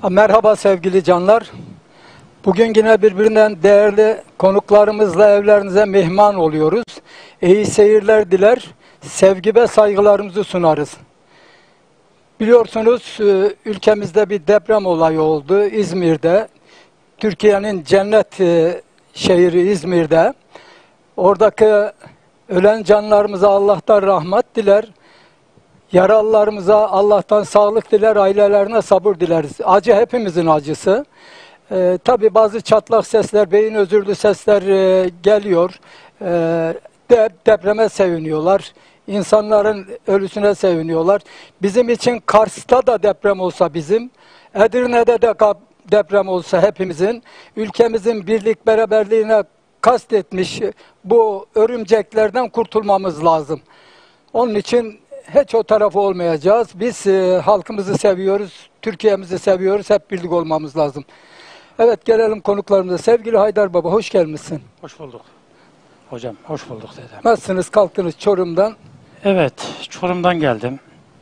Merhaba sevgili canlar. Bugün yine birbirinden değerli konuklarımızla evlerinize mihman oluyoruz. İyi seyirler diler, sevgi ve saygılarımızı sunarız. Biliyorsunuz ülkemizde bir deprem olayı oldu İzmir'de. Türkiye'nin cennet şehri İzmir'de. Oradaki ölen canlarımıza Allah'tan rahmet diler. Yaralılarımıza Allah'tan sağlık diler, ailelerine sabır dileriz. Acı hepimizin acısı. Tabii bazı çatlak sesler, beyin özürlü sesler geliyor. Depreme seviniyorlar. İnsanların ölüsüne seviniyorlar. Bizim için Kars'ta da deprem olsa Edirne'de de deprem olsa hepimizin, ülkemizin birlik beraberliğine kastetmiş bu örümceklerden kurtulmamız lazım. Onun için hiç o tarafı olmayacağız. Biz halkımızı seviyoruz, Türkiye'mizi seviyoruz, hep birlik olmamız lazım. Evet, gelelim konuklarımıza. Sevgili Haydar Baba, hoş gelmişsin. Hoş bulduk. Hocam, hoş bulduk dedem. Nasılsınız, kalktınız Çorum'dan? Evet, Çorum'dan geldim.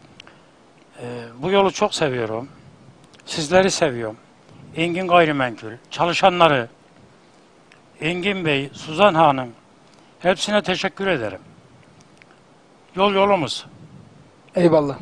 Bu yolu çok seviyorum. Sizleri seviyorum. Engin Gayrimenkul, çalışanları, Engin Bey, Suzan Hanım, hepsine teşekkür ederim. Yol yolumuz. Eyvallah.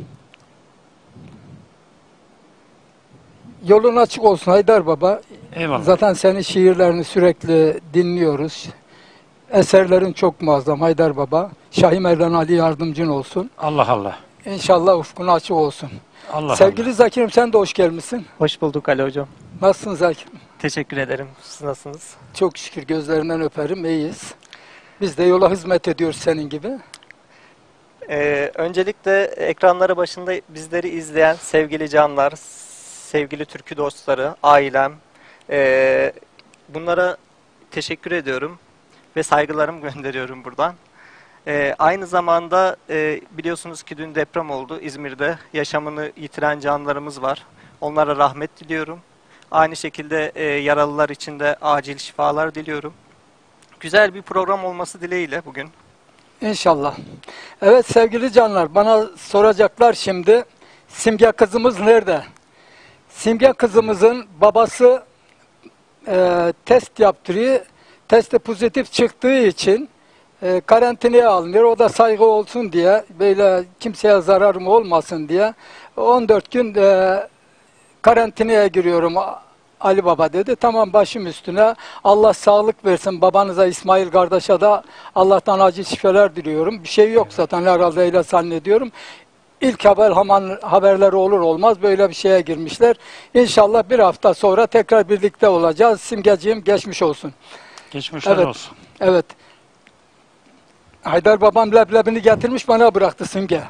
Yolun açık olsun Haydar Baba. Eyvallah. Zaten senin şiirlerini sürekli dinliyoruz. Eserlerin çok muazzam Haydar Baba. Şahi Merdan Ali yardımcın olsun. Allah Allah. İnşallah ufkun açık olsun. Allah Sevgili Allah. Zakir'im, sen de hoş gelmişsin. Hoş bulduk Ali Hocam. Nasılsın Zakir? Teşekkür ederim. Siz nasılsınız? Çok şükür, gözlerinden öperim, iyiyiz. Biz de yola hizmet ediyoruz senin gibi. Öncelikle ekranları başında bizleri izleyen sevgili canlar, sevgili türkü dostları, ailem, bunlara teşekkür ediyorum ve saygılarımı gönderiyorum buradan. Aynı zamanda biliyorsunuz ki dün deprem oldu İzmir'de. Yaşamını yitiren canlarımız var. Onlara rahmet diliyorum. Aynı şekilde yaralılar için de acil şifalar diliyorum. Güzel bir program olması dileğiyle bugün. İnşallah. Evet sevgili canlar, bana soracaklar şimdi, Simge kızımız nerede? Simge kızımızın babası test yaptırıyor. Testi pozitif çıktığı için karantinaya alınıyor. O da saygı olsun diye, böyle kimseye zararım olmasın diye 14 gün karantinaya giriyorum Ali Baba dedi. Tamam, başım üstüne. Allah sağlık versin babanıza, İsmail kardeşe de Allah'tan acil şifalar diliyorum. Bir şey yok zaten herhalde, öyle zannediyorum. İlk haberleri olur olmaz böyle bir şeye girmişler. İnşallah bir hafta sonra tekrar birlikte olacağız. Simgeciğim, geçmiş olsun. Geçmişler olsun. Evet. Haydar babam leblebini getirmiş, bana bıraktı Simge.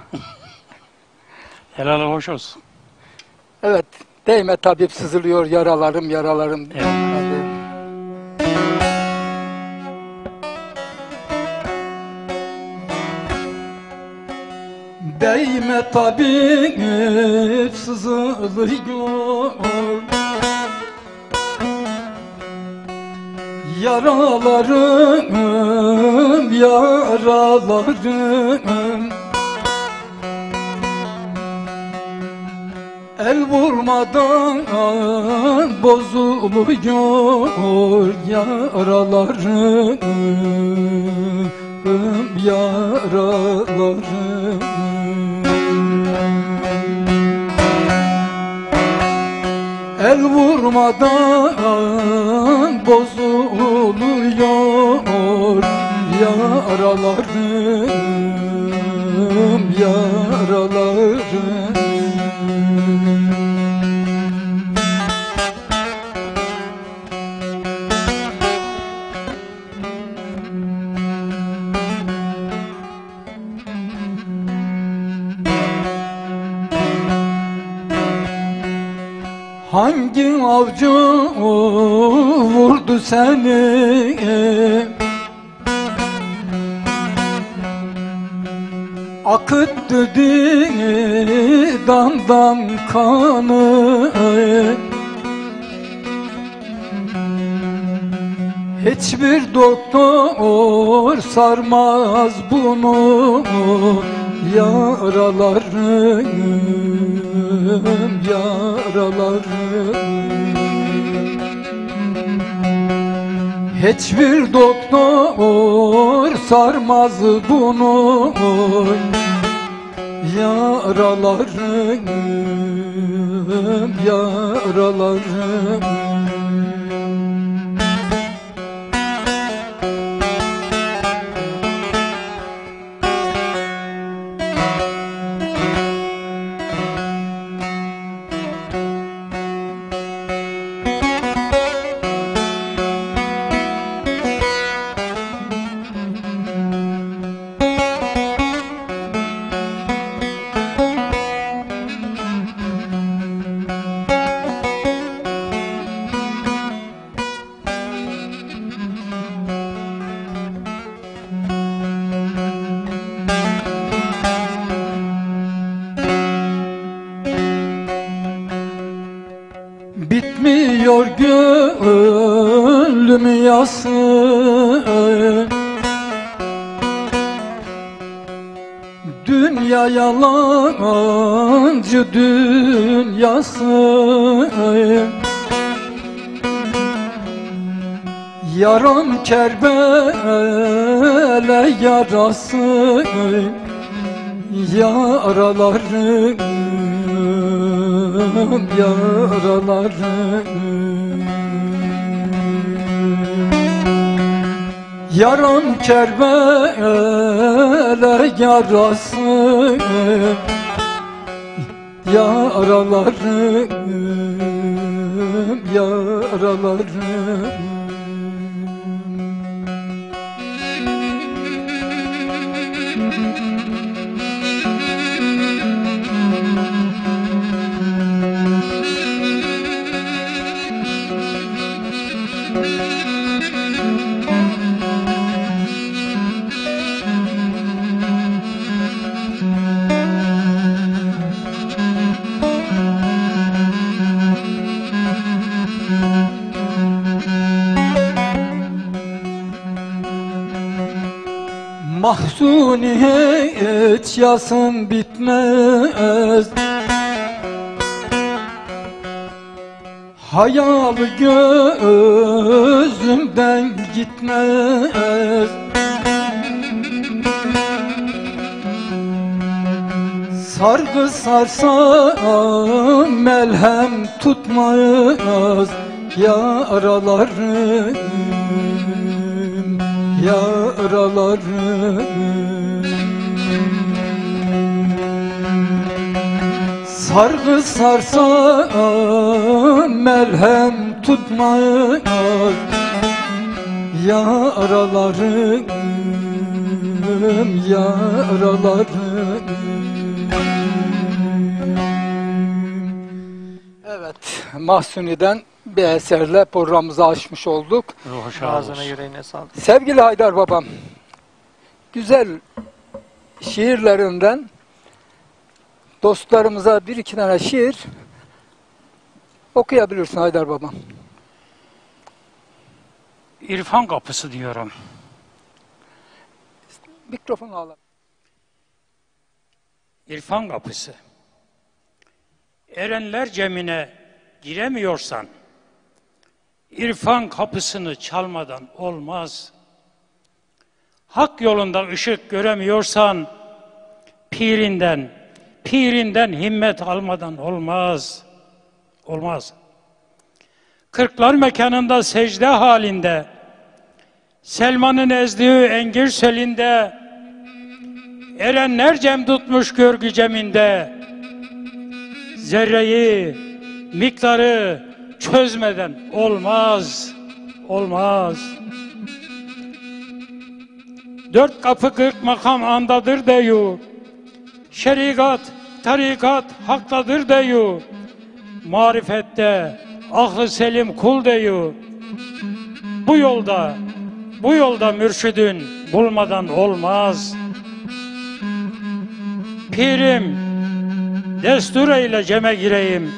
Helal hoş olsun. Evet. Değme tabip, sızılıyor yaralarım. Evet. Değme tabip, sızılıyor yaralarım. El vurmadan bozuluyor yaralarım. El vurmadan bozuluyor yaralarım. Hangi avcı vurdu seni? Akıttı damdan kanı. Hiçbir doktor sarmaz bunu, yaralarım. yaralarım. Hiçbir doktor sarmaz bunu, yaralarım, yaralarım. Bitmiyor gönlüm yası, dünya yalancı dünyası. Yaram Kerbela yarası, yaralarım, yaralarım. Yaram Kerbela yarası, yaralarım, yaralarım. Mahzuni hiç yasım bitmez, hayal gözümden gitmez. Sargı sarsam melhem tutmaz, yaralarım, yaralarım. Sargı sarsam melhem tutmaz, yaralarım, yaralarım. Evet, Mahsuni'den bir eserle programımızı açmış olduk. Ruhu şad Ağzına olsun. yüreğine sağlık. Sevgili Haydar babam, güzel şiirlerinden dostlarımıza bir iki tane şiir okuyabilirsin Haydar babam. İrfan kapısı diyorum. Mikrofonu al. İrfan kapısı. Erenler cemine giremiyorsan, İrfan kapısını çalmadan olmaz. Hak yolunda ışık göremiyorsan, pirinden himmet almadan olmaz. Olmaz. Kırklar mekanında secde halinde, Selman'ın ezdiği engir selinde, erenler cem tutmuş görgü ceminde, zerreyi, miktarı çözmeden olmaz, olmaz. Dört kapı 40 makam andadır deyu, şerikat, tarikat haktadır deyu, marifette aklı selim kul deyu. Bu yolda mürşidin bulmadan olmaz. Pirim, destur eyle ceme gireyim,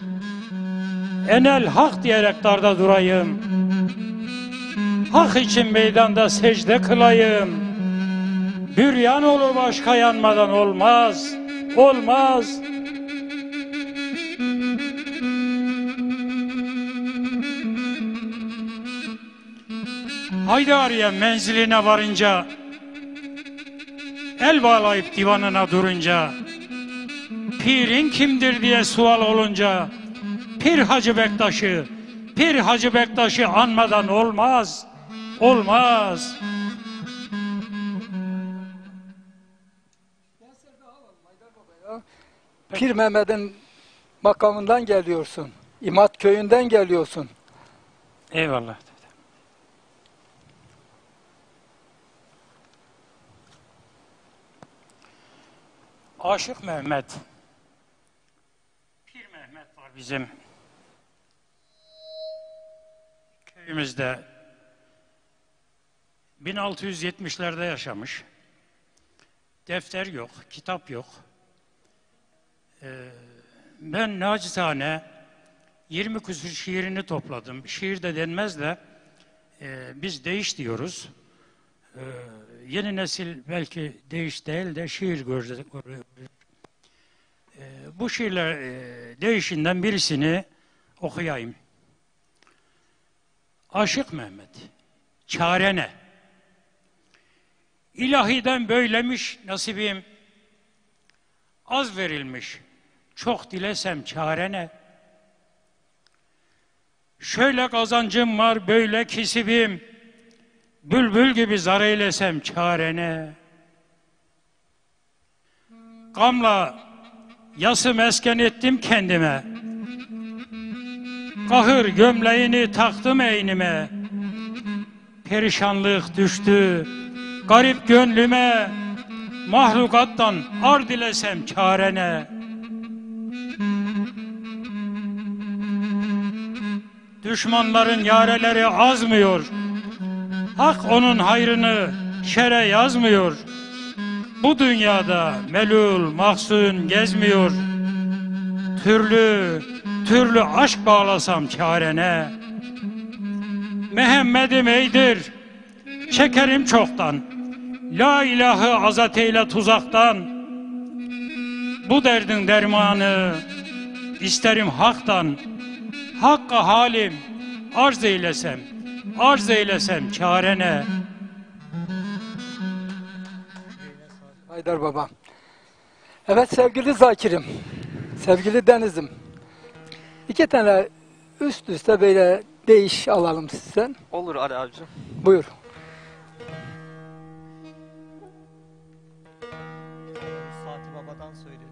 enel hak diyerek darda durayım, hak için meydanda secde kılayım. Büryan olur başka yanmadan olmaz, olmaz. Haydariye menziline varınca, el bağlayıp divanına durunca, pirin kimdir diye sual olunca, Pir Hacı Bektaş'ı anmadan olmaz, olmaz. Pir Mehmet'in makamından geliyorsun. İmat köyünden geliyorsun. Eyvallah. Aşık Mehmet. Pir Mehmet var bizim köyümüzde. 1670'lerde yaşamış. Defter yok, kitap yok. Ben nacizane 20 küsur şiirini topladım. Şiir de denmez de biz değiş diyoruz. Yeni nesil belki değiş değil de şiir görecek. Bu şiirler değişinden birisini okuyayım. Aşık Mehmet, çare ne? İlahiden böylemiş nasibim, az verilmiş, çok dilesem çare ne? Şöyle kazancım var, böyle kisibim, bülbül gibi zar eylesem çare ne? Gamla yası mesken ettim kendime, kahır gömleğini taktım eynime, perişanlık düştü garip gönlüme, mahlukattan ar dilesem çare ne? Düşmanların yareleri azmıyor, hak onun hayrını şere yazmıyor. Bu dünyada melul mahzun gezmiyor, türlü aşk bağlasam çare ne? Mehmet'im eydir, çekerim çoktan, la ilahı azat eyle tuzaktan. Bu derdin dermanı isterim haktan, hakka halim arz eylesem çare ne? Haydar Baba. Evet sevgili Zakir'im, sevgili Deniz'im. 2 tane üst üste böyle değiş alalım sizden. Olur Ali abicim. Buyur. Fatih Baba'dan söyleyelim.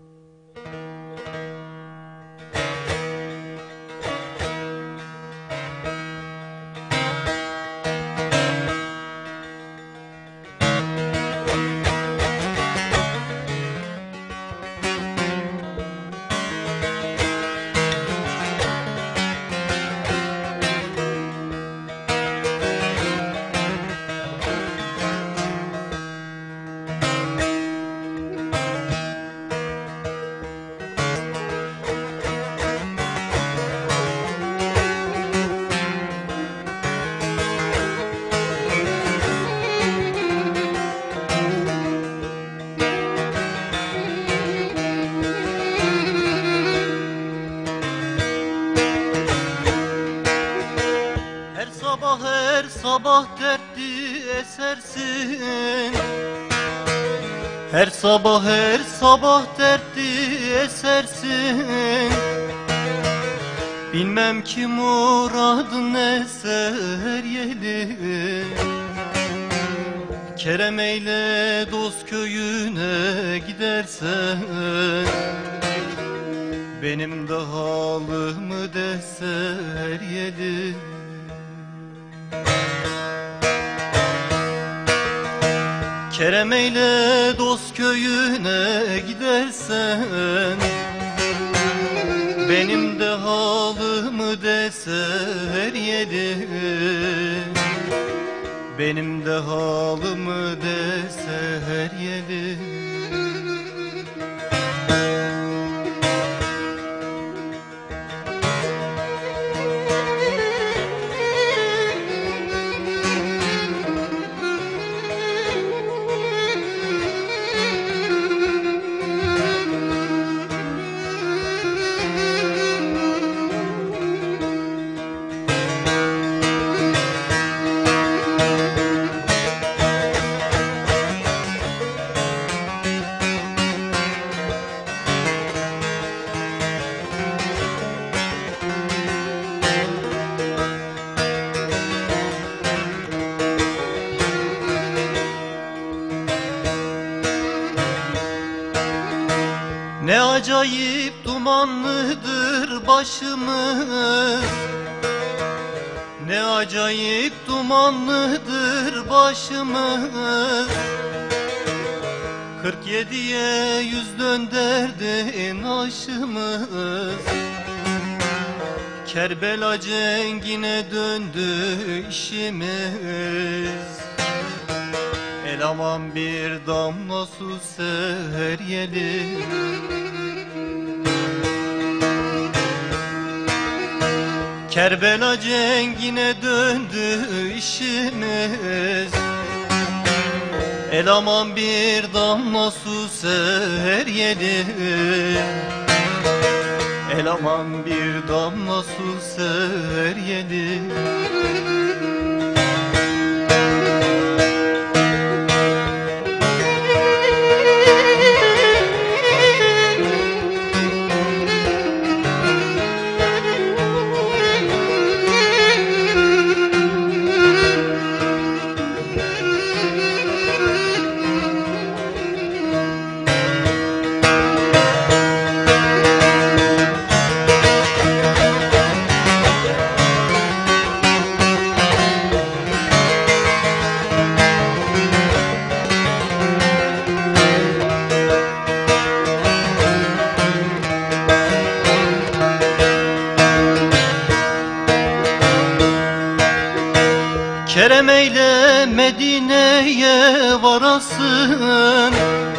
Her sabah dertli esersin. Her sabah dertli esersin. Bilmem ki muradın eser yeli. Kerem eyle dost köyüne gidersen, benim de halımı deser yeli. Kerem eyle dost köyüne gidersen, benim de halımı deser yedi. Benim de halımı deser yedi. acayip dumanlıdır başımız, ne acayip dumanlıdır başımız. 47'ye 100 dönderdin aşımız. Kerbela cengine döndü işimiz. El aman bir damla su seher yeli. Kerbela cengine döndü işimiz. El aman bir damla su seher yeli. El aman bir damla su seher yeli. Kerem eyle Medine'ye varasın,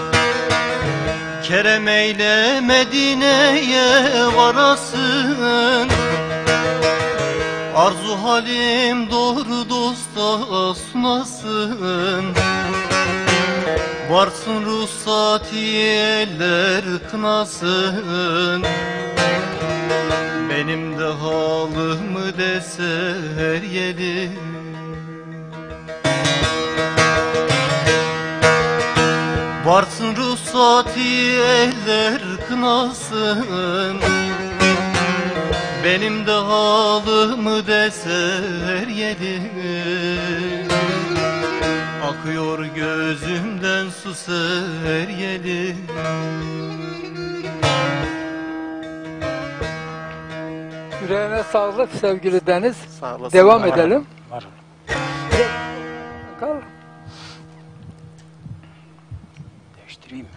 Kerem eyle Medine'ye varasın. Arzu halim doğru dosta sunasın. Varsın ruhsati eller kınasın. Benim de halımı dese her yeri. Varsın ruhsati eller kınasın. Benim de halımı dese her yedi. Akıyor gözümden su ser yeli. Yüreğine sağlık sevgili Deniz. Sağ olasın. Devam edelim. Var. Bakalım. Değiştireyim mi?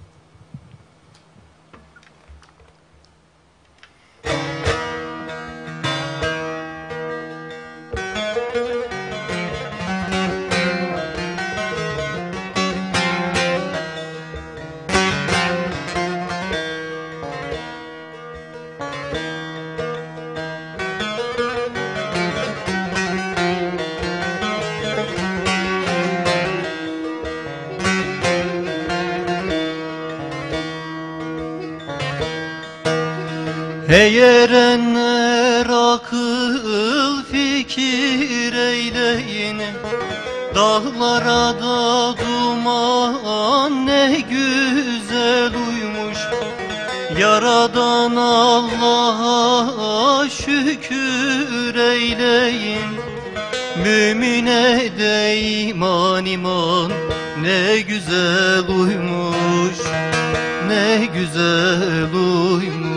Hey erenler akıl fikir eyleyin. Dağlara da duman ne güzel uymuş. Yaradan Allah'a şükür eyleyin. Mümine de iman iman ne güzel uymuş, ne güzel uymuş.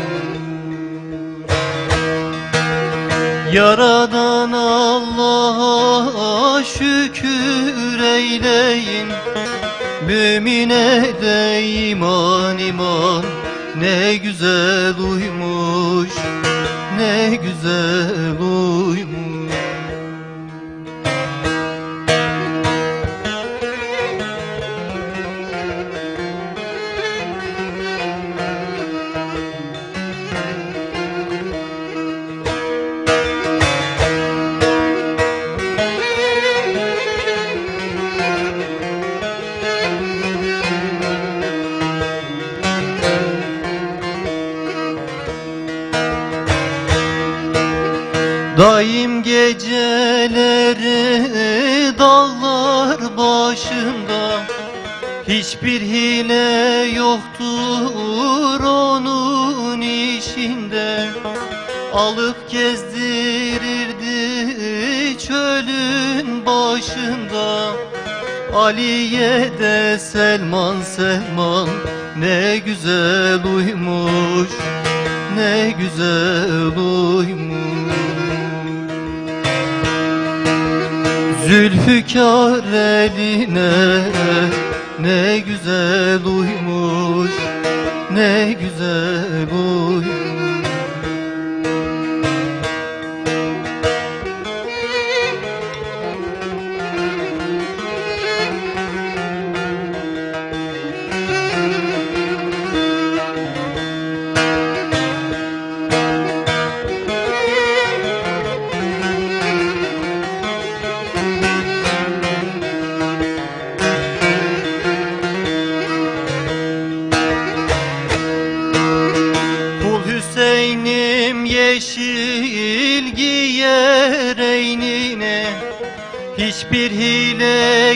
Yaradan Allah'a şükür eyleyin. Mümine de iman iman ne güzel uymuş, ne güzel uymuş. Daim geceleri dağlar başında, hiçbir hile yoktur onun işinde. Alıp gezdirirdi çölün başında, Ali'ye de Selman Selman ne güzel uymuş, ne güzel uymuş. Zülfikar eline ne güzel uymuş, ne güzel uymuş. Hüseyin'im yeşil giyer eynine, hiçbir hile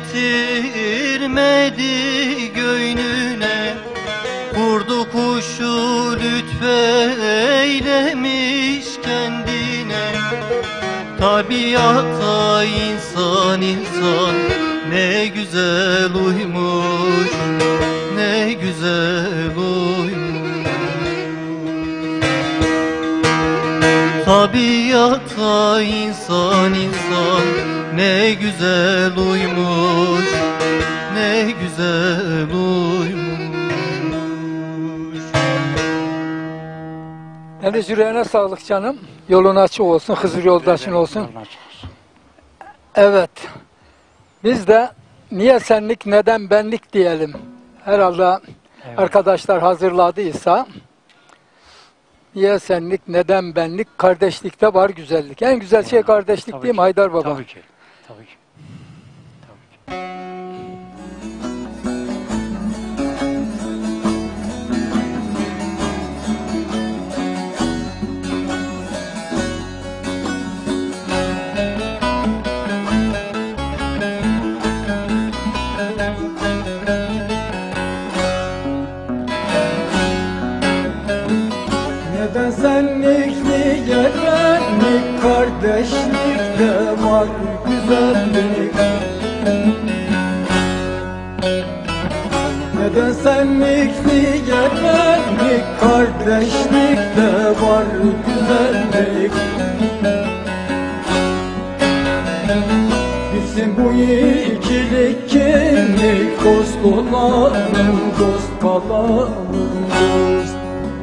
getirmedi göynüne. Kurdu kuşu lütfeylemiş kendine, tabiata insan insan ne güzel uymuş, ne güzel uymuş. Tabiata insan insan ne güzel uymuş, ne güzel uymuş. Deniz yüreğine sağlık canım. Yolun açık olsun, Hızır yoldaşın olsun. Evet. Biz de niye senlik neden benlik diyelim. Herhalde arkadaşlar hazırladıysa. Niye senlik, neden benlik, kardeşlikte var güzellik. En güzel şey kardeşlik Tabii değil mi ki, Haydar Baba? Tabii ki. Tabii ki. Neden senlik, niye benlik, kardeşlikte var güzellik. Neden senlik, niye benlik, kardeşlikte var güzellik. Bizim bu ikilik kimlik, dost olalım, dost kalalım, dost.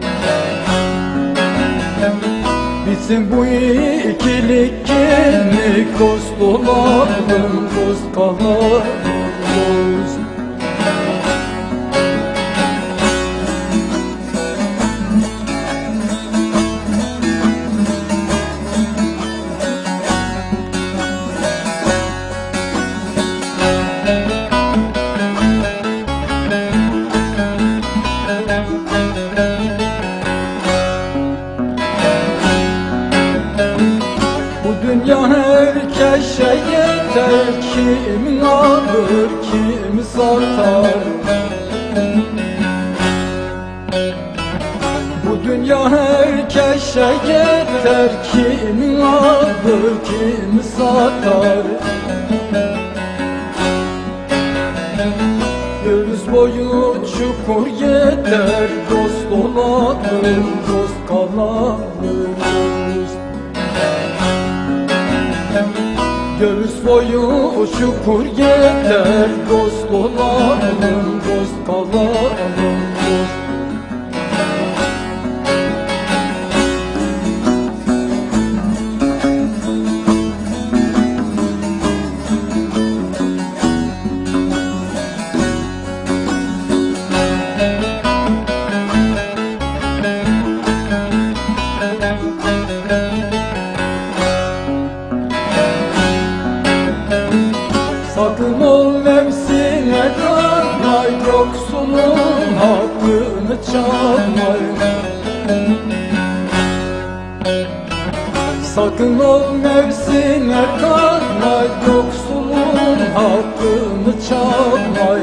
Bizim bu ikilik kimlik, dost olalım, dost kalalım, dost. Dünya herkese yeter, kim alır, kim satar. Bu dünya herkese yeter, kim alır, kim satar. Göğüs boyu çukur yeter, dost olalım, dost kalalım, dost. Göğüs boyu çukur yeter, dost olalım, dost kalalım, dost. Sakın ol nefsine kanma, yoksulun hakkını çalma. Sakın ol nefsine kanma, yoksulun hakkını çalma.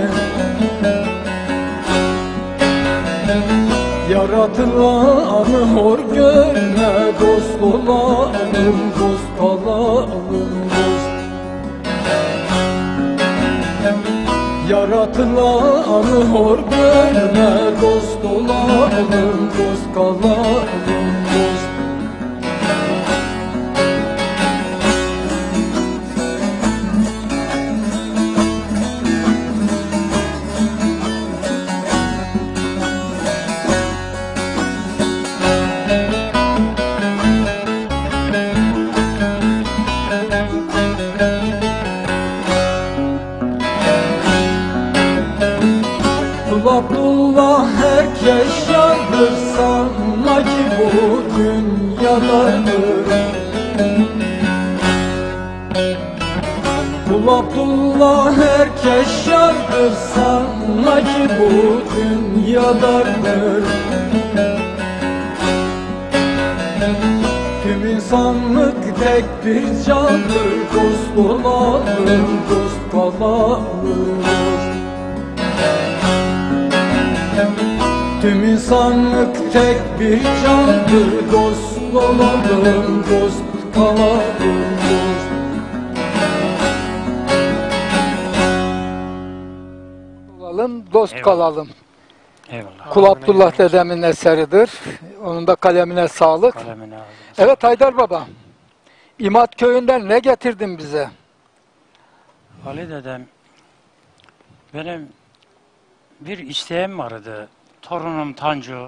Yaratılanı hor görme, dost olalım, dost kalalım, dost. atılanıyor gönlüme. Dost olalım, dost kalalım, dost. Abdullah herkes yandır, sanma ki bu dünyadadır. Kul Abdullah herkes yandır, sanma ki bu dünyadadır. Tüm insanlık tek bir candır, dost olalım, dost kalalım. Tüm insanlık tek bir candır, dost olalım, dost kalalım, dost. Olalım, dost Eyvallah. kalalım. Eyvallah. Kul Abdullah dedemin eseridir. Onun da kalemine sağlık. Kalemine aldım. Evet Haydar Baba, İmat köyünden ne getirdin bize? Ali dedem, benim bir isteğim vardı. Torunum Tancu,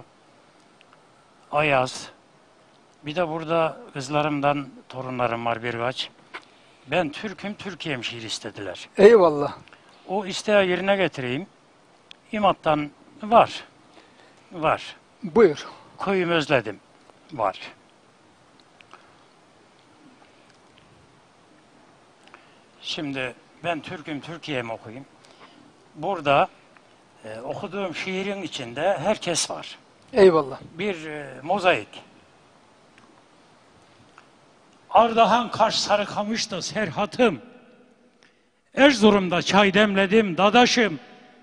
Ayaz, bir de burada kızlarımdan torunlarım var birkaç. Ben Türk'üm, Türkiye'm şiir istediler. Eyvallah. O isteği yerine getireyim. İmat'tan var. Var. Buyur. Köyümü özledim. Var. Şimdi ben Türk'üm, Türkiye'm okuyayım. Burada okuduğum şiirin içinde herkes var. Eyvallah. Bir mozaik. Ardahan, Kaş, Sarıkamış'ta Serhat'ım. Erzurum'da çay demledim dadaşım.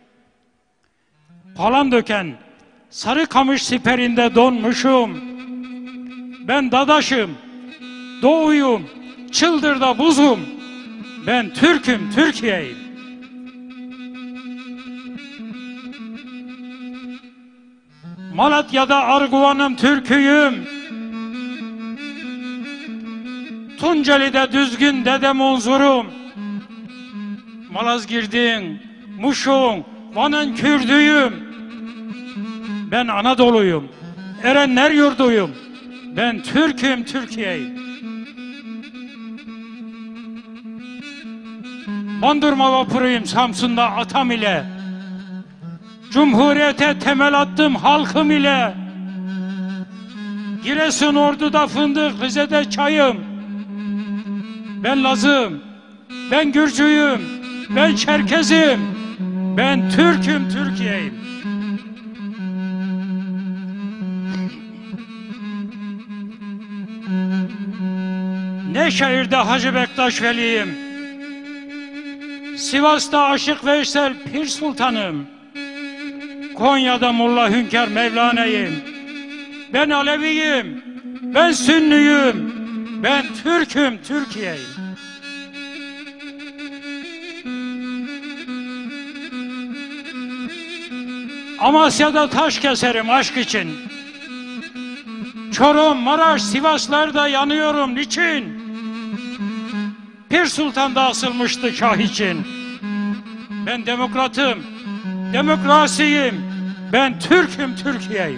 Palandöken, Sarıkamış siperinde donmuşum. Ben dadaşım, doğuyum, Çıldır'da buzum. Ben Türk'üm, Türkiye'yim. Malatya'da Arguvan'ım, Türk'üyüm. Tunceli'de düzgün dedem unzurum. Malazgirt'in, Muş'un, Van'ın Kürdüyüm. Ben Anadolu'yum, Erenler yurduyum. Ben Türk'üm, Türkiye'yim. Bandırma vapuruyum Samsun'da atam ile. Cumhuriyete temel attım halkım ile. Giresun Ordu'da fındık, Rize'de çayım. Ben Lazım, ben Gürcüyüm, ben Çerkezim. Ben Türk'üm, Türkiye'yim. Nevşehir'de Hacı Bektaş Veli'yim. Sivas'ta Aşık Veysel Pir Sultanım. Konya'da Molla Hünkar Mevlana'yım. Ben Aleviyim, ben Sünniyim, ben Türk'üm, Türkiye'yim. Amasya'da taş keserim aşk için. Çorum, Maraş, Sivaslar'da yanıyorum niçin? Pir Sultan'da asılmıştı şah için. Ben demokratım, demokrasiyim. Ben Türk'üm, Türkiye'yim.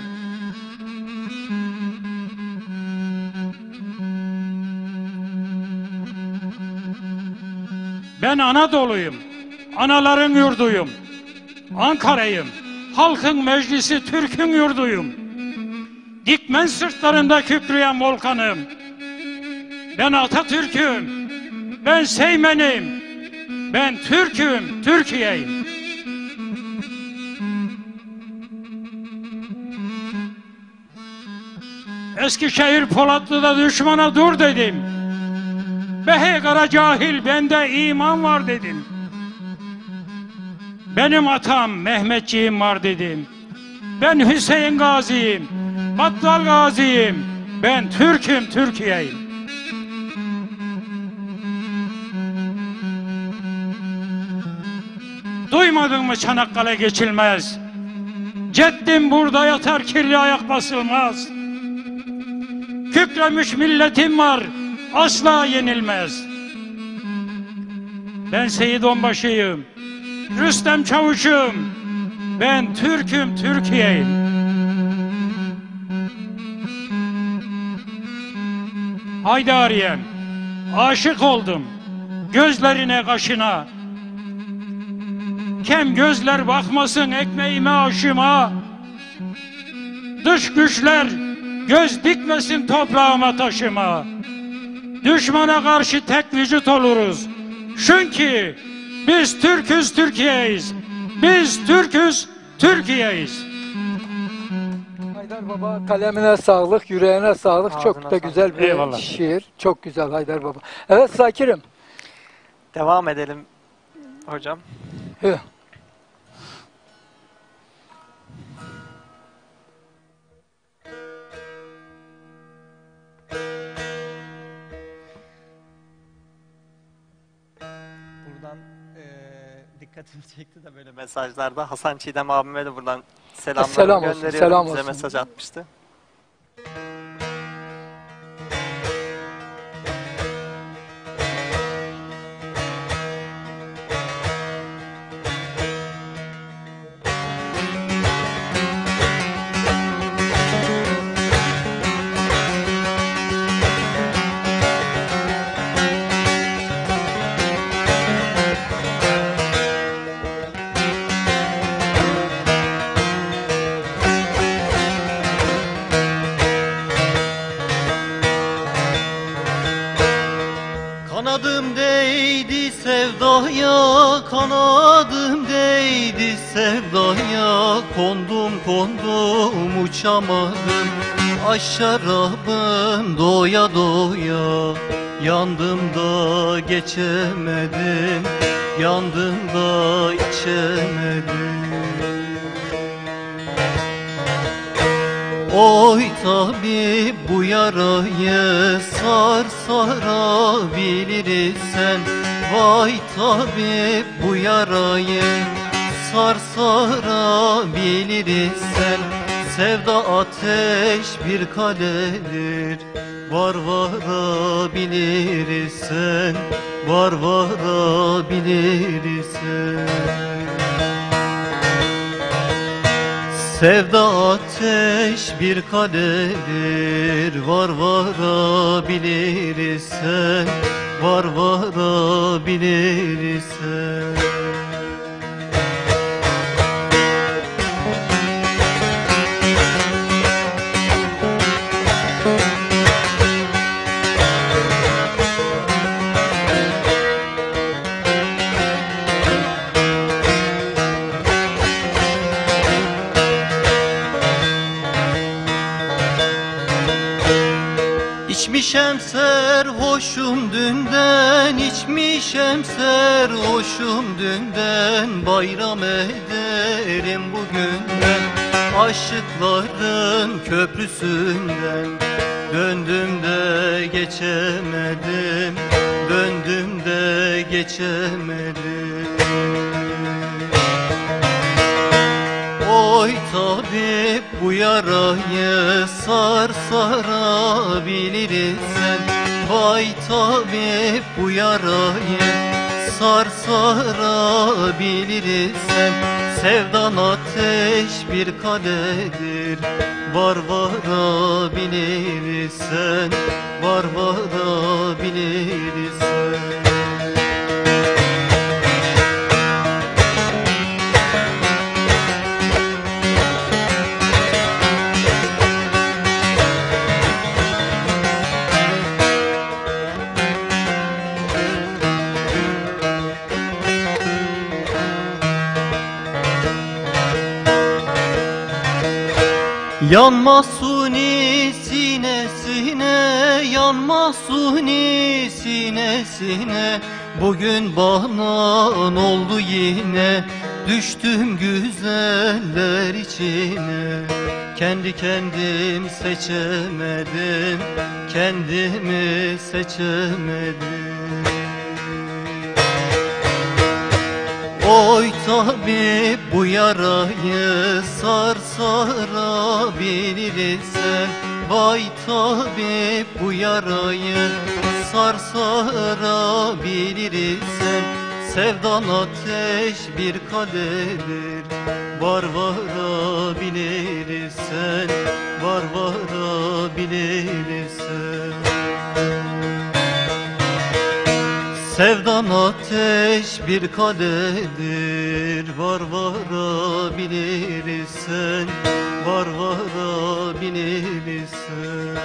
Ben Anadolu'yum, anaların yurduyum. Ankara'yım, halkın meclisi Türk'ün yurduyum. Dikmen sırtlarında kükreyen volkanım. Ben Atatürk'üm, ben Seymen'im. Ben Türk'üm, Türkiye'yim. Eskişehir Polatlı'da düşmana dur dedim. Behe kara cahil, bende iman var dedim. Benim atam Mehmetçiğim var dedim. Ben Hüseyin Gazi'yim, Battal Gazi'yim. Ben Türk'üm, Türkiye'yim. Duymadın mı Çanakkale geçilmez? Ceddim burada yatar, kirli ayak basılmaz. Kükremiş milletim var, asla yenilmez. Ben Seyit Onbaşı'yım, Rüstem Çavuş'um. Ben Türk'üm, Türkiye'yim. Haydariye'm, aşık oldum gözlerine, kaşına. Kem gözler bakmasın ekmeğime, aşıma. Dış güçler göz dikmesin toprağıma, taşıma. Düşmana karşı tek vücut oluruz. Çünkü biz Türk'üz, Türkiye'yiz. Biz Türk'üz, Türkiye'yiz. Haydar Baba, kalemine sağlık, yüreğine sağlık. Ağzına Çok da sağlık. güzel bir Eyvallah. şiir. Çok güzel Haydar Baba. Evet Zakir'im. Devam edelim hocam. Hı. Buradan dikkatimi çekti de böyle mesajlarda. Hasan Çiğdem abime de buradan selamlar Selam olsun, gönderiyorum. selam Bize olsun. mesaj atmıştı. Kanadım değdi sevdaya, kanadım değdi sevdaya. Kondum kondum uçamadım, aş şarabım doya doya. Yandım da geçemedim, yandım da içemedim. Oy tabip bu yarayı sar sarabilirsen. Vay tabip bu yarayı sar sarabilirsen. Sevda ateş bir kaledir, var varabilirsen, var varabilirsen. Sevda ateş bir kaledir, var varabilirsen, var varabilirsen. İçmişem serhoşum dünden, içmişem serhoşum dünden. Bayram ederim bugünden, aşıkların köprüsünden. Döndüm de geçemedim, döndüm de geçemedim. Oy tabip bu yarayı sar sarabilirsen. Vay tabip bu yarayı sar sarabilirsen. Sevdan ateş bir kaledir, var varabilirsen, var varabilirsen. Yanma suni sinesine, yanma suni sinesine. Bugün bana oldu yine, düştüm güzeller içine. Kendi kendim seçemedim, kendimi seçemedim. Oy tabip bu yarayı sar sarabilirsen, vay tabip bu yarayı sar sarabilirsen, sevdan ateş bir kadedir, var varabilirsen, var varabilirsen. Sevdan ateş bir kadedir, var varabilirsen, var varabilirsen.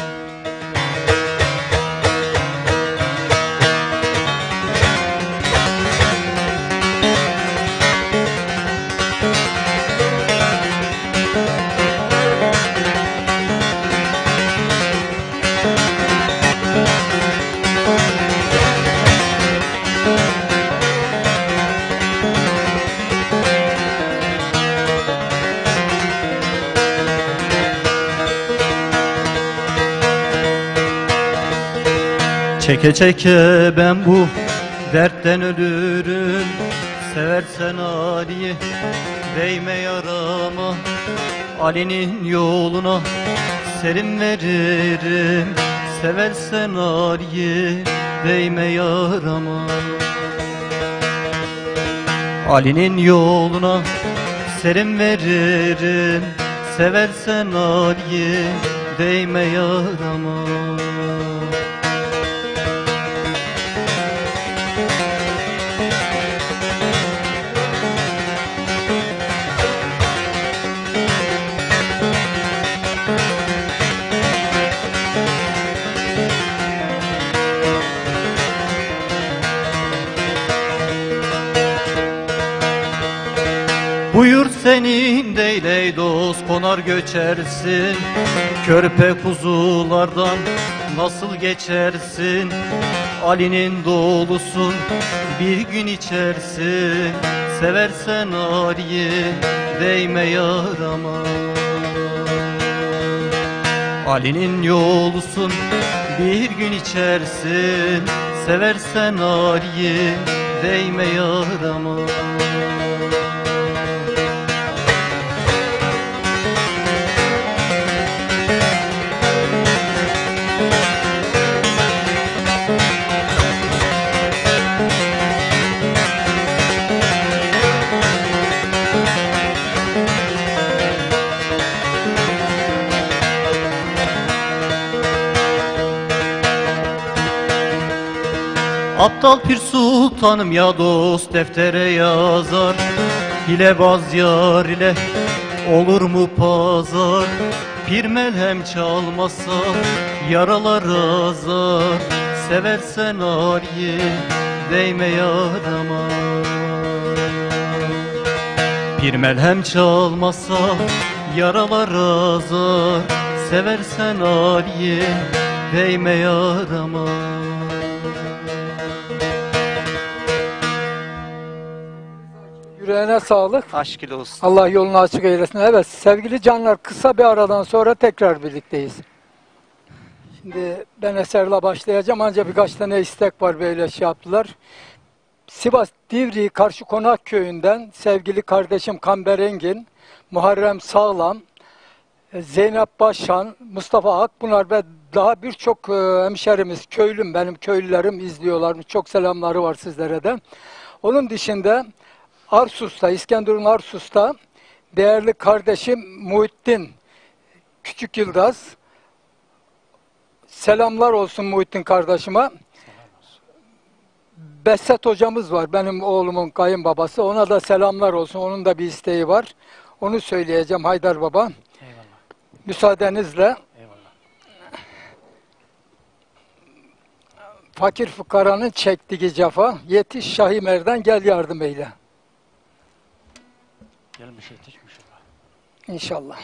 Çeke çeke ben bu dertten ölürüm, seversen Ali'yi değme yarama, Ali'nin yoluna selim veririm, seversen Ali'yi değme yarama. Ali'nin yoluna selim veririm, seversen Ali'yi değme yarama. Buyur senin deyley dost, konar göçersin, körpe kuzulardan nasıl geçersin? Ali'nin dolusun bir gün içersin, seversen Ali'yi değme yarama. Ali'nin yolusun bir gün içersin, seversen Ali'yi değme yarama. Aptal Pir Sultanım ya dost deftere yazar, hilebaz yar ile olur mu pazar? Pir melhem çalmasa yaralar azar, seversen Ali'yi değme yarama. Pir melhem çalmasa yaralar azar, seversen Ali'yi değme yarama. Yüreğine sağlık. Aşk ile olsun. Allah yolunu açık eylesin. Evet sevgili canlar, kısa bir aradan sonra tekrar birlikteyiz. Şimdi ben eserle başlayacağım, ancak birkaç tane istek var, böyle şey yaptılar. Sivas Divriği Karşıkonak köyünden sevgili kardeşim Kamber Engin, Muharrem Sağlam, Zeynep Başhan, Mustafa Akpınar ve daha birçok hemşerimiz, köylüm, benim köylülerim izliyorlar. Çok selamları var sizlere de. Onun dışında Arsus'ta, İskenderun Arsus'ta değerli kardeşim Muhittin Küçük Yıldız. Selamlar olsun Muhittin kardeşime. Behzat hocamız var, benim oğlumun kayınbabası. Ona da selamlar olsun. Onun da bir isteği var. Onu söyleyeceğim Haydar Baba. Eyvallah. Müsaadenizle. Eyvallah. Fakir fukaranın çektiği cefa, yetiş Şahimer'den gel yardım eyle. Gelmiş yetişmiş Allah. İnşallah.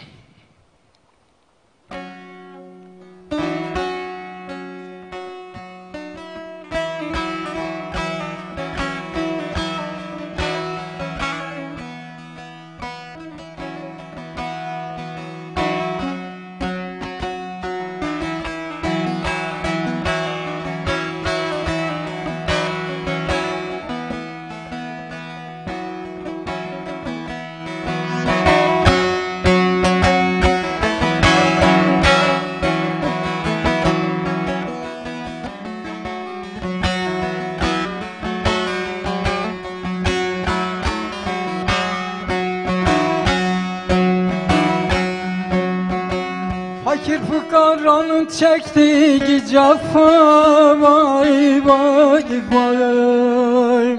Sevdanın çektiği cefa, vay vay vay.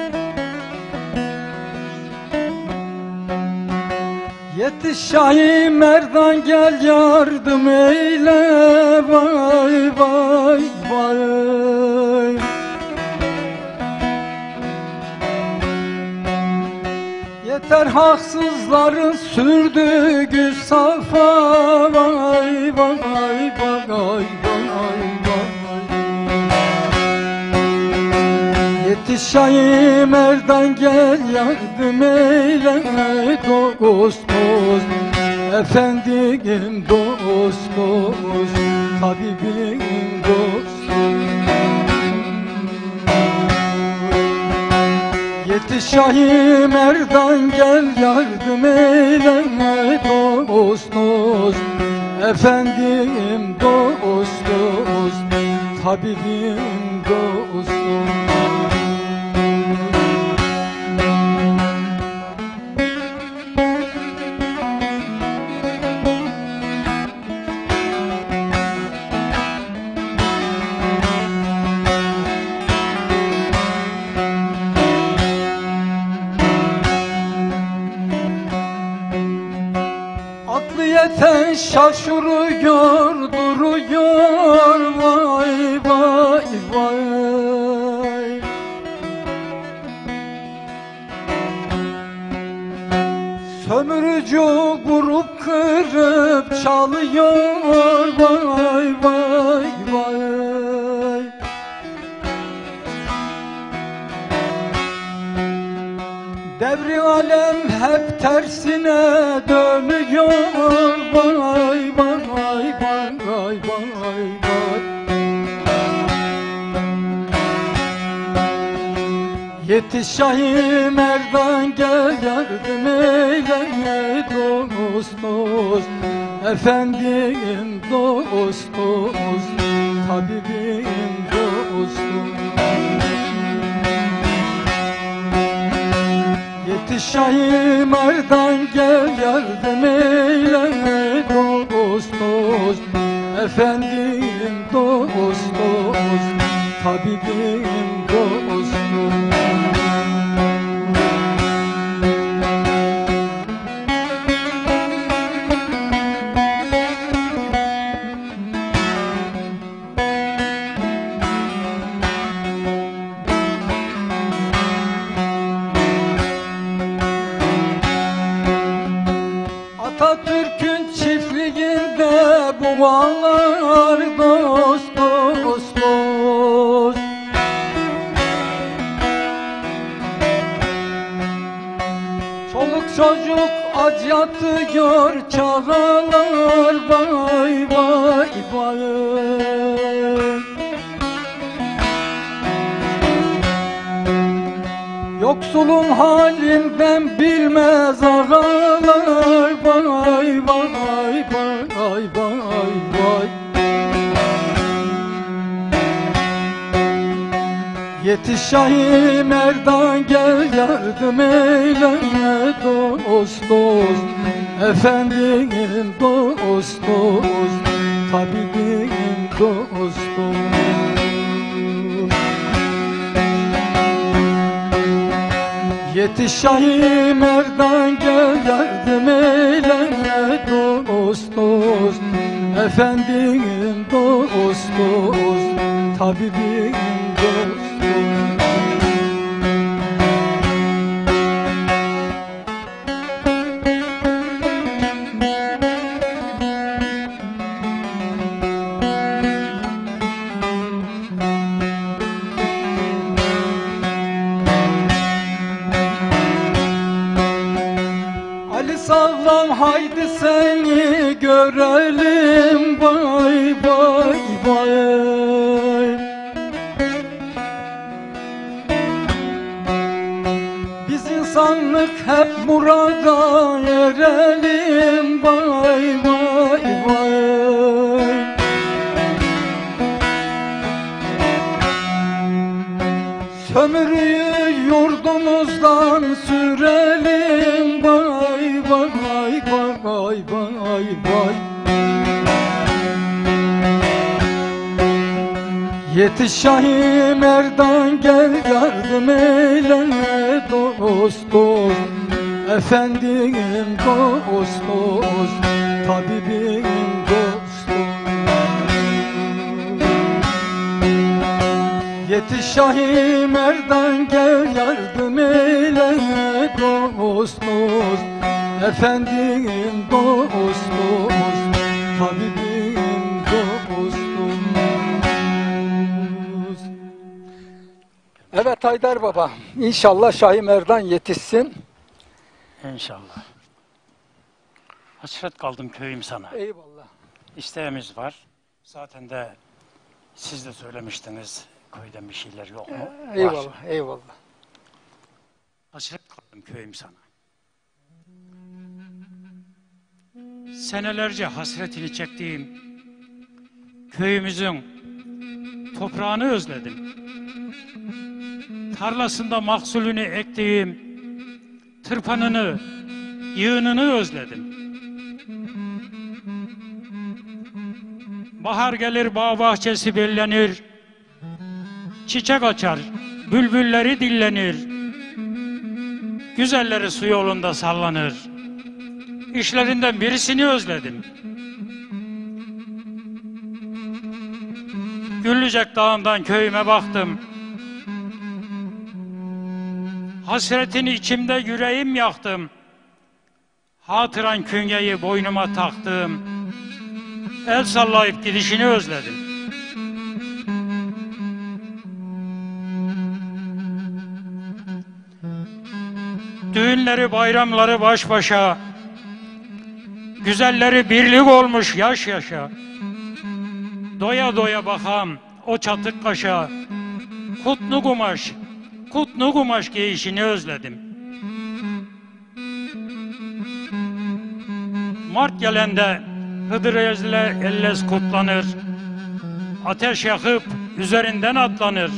Yetiş Şahi Merdan, gel yardım eyle, vay vay vay. Yeter haksızların sürdüğü safa, vay vay vay vay vay. Yetiş Şahi Merdan, gel yardım eyle, dost dost, efendim dost dost, tabibim dost. Yetiş Şahi Merdan, gel yardım eyle, dost dost, efendim dost dost, tabibim dostum. Aklı yeten şaşırıyor duruyor, vay vay vay. Sömürücü grup kırıp çalıyor, vay vay vay. Devri alem hep tersine dönüyor, vay vay vay vay vay. Yetiş Şahi Merdan, gel yardım eyle, dost dost, efendim dost dost, tabibim dostum. Yetiş Şahi Merdan, gel yardım eyle, dost dost, efendim dost dost, tabibim dostum. Atatürk'ün çiftliğinde bu bağlar dost dost dost. Çoluk çocuk ac yatıyor, çağlar, vay vay vay. Yoksulun halinden bilmez ağalar, vay vay vay vay vay. Yetiş Şahi Merdan, gel yardım eyle, dost dost, efendim dost dost, tabibim dostum. Yetiş Şahi Merdan, gel yardım eyle, dost dost, efendim dost dost, tabibim dostum. Ali sağlam, haydi seni görelim, vay vay vay. Biz insanlık hep murada erelim, vay vay vay. Sömürüyü yurdumuzdan sürelim, vay vay vay vay vay vay. Yetiş Şahi Merdan gel yardım eyle dost dost. Efendim dost dost, tabibim dostum. Yetiş Şahi Merdan gel yardım eyle dost dost. Efendim dost dost, tabibim dostum. Evet Haydar Baba, inşallah Şahi Merdan yetişsin. İnşallah. Hasret kaldım köyüm sana. Eyvallah. İsteğimiz var. Zaten de siz de söylemiştiniz. Köyden bir şeyler yok mu? Var. Eyvallah, eyvallah. Hasret kaldım köyüm sana. Senelerce hasretini çektiğim köyümüzün toprağını özledim. Tarlasında mahsulünü ektiğim tırpanını, yığınını özledim. Bahar gelir bağ bahçesi bellenir, çiçek açar, bülbülleri dillenir, güzelleri su yolunda sallanır. İşlerinden birisini özledim. Güllücek Dağı'ndan köyüme baktım. Hasretini içimde yüreğim yaktım. Hatıran künyeyi boynuma taktım. El sallayıp gidişini özledim. Düğünleri bayramları baş başa, güzelleri birlik olmuş yaş yaşa. Doya doya bakam o çatık kaşa, kutlu kumaş giyişini özledim. Mart gelende Hıdır ellez kutlanır, ateş yakıp üzerinden atlanır.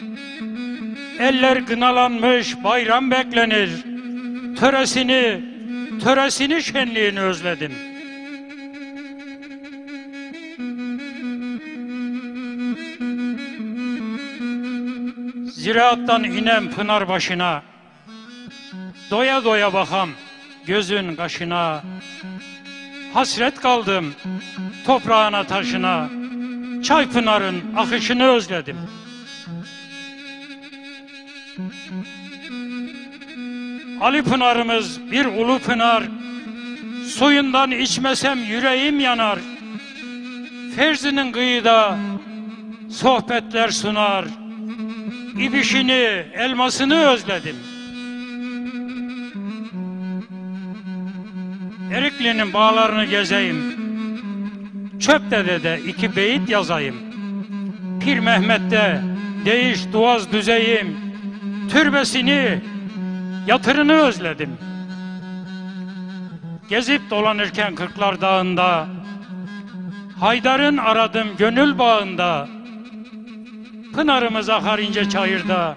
Eller kınalanmış bayram beklenir, töresini şenliğini özledim. Ziraattan inem pınar başına, doya doya bakam gözün kaşına. Hasret kaldım toprağına taşına, çay pınarın akışını özledim. Ali Pınarımız bir ulu pınar, suyundan içmesem yüreğim yanar. Ferzinin kıyıda sohbetler sunar, İbişini, elmasını özledim. Erikli'nin bağlarını gezeyim, Çöpdede'de 2 beyit yazayım. Pir Mehmet'te değiş duaz düzeyim, türbesini, yatırını özledim. Gezip dolanırken Kırklar Dağı'nda, Haydar'ın aradım gönül bağında. Pınarımız akar ince çayırda,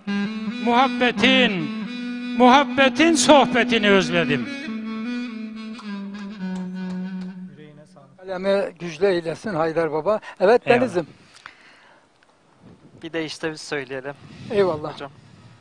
muhabbetin sohbetini özledim. Kalemi güçlü eylesin Haydar Baba. Evet Eyvallah. Deniz'im. Bir de işte biz söyleyelim. Eyvallah. Hocam.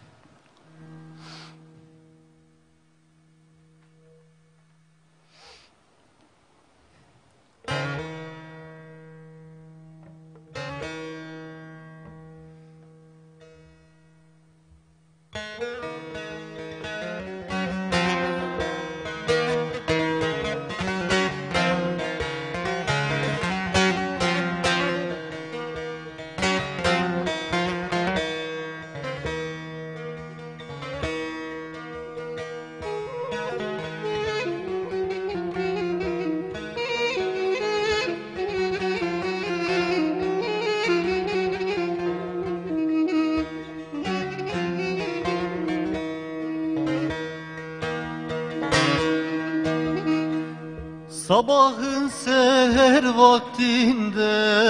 Sabahın seher vaktinde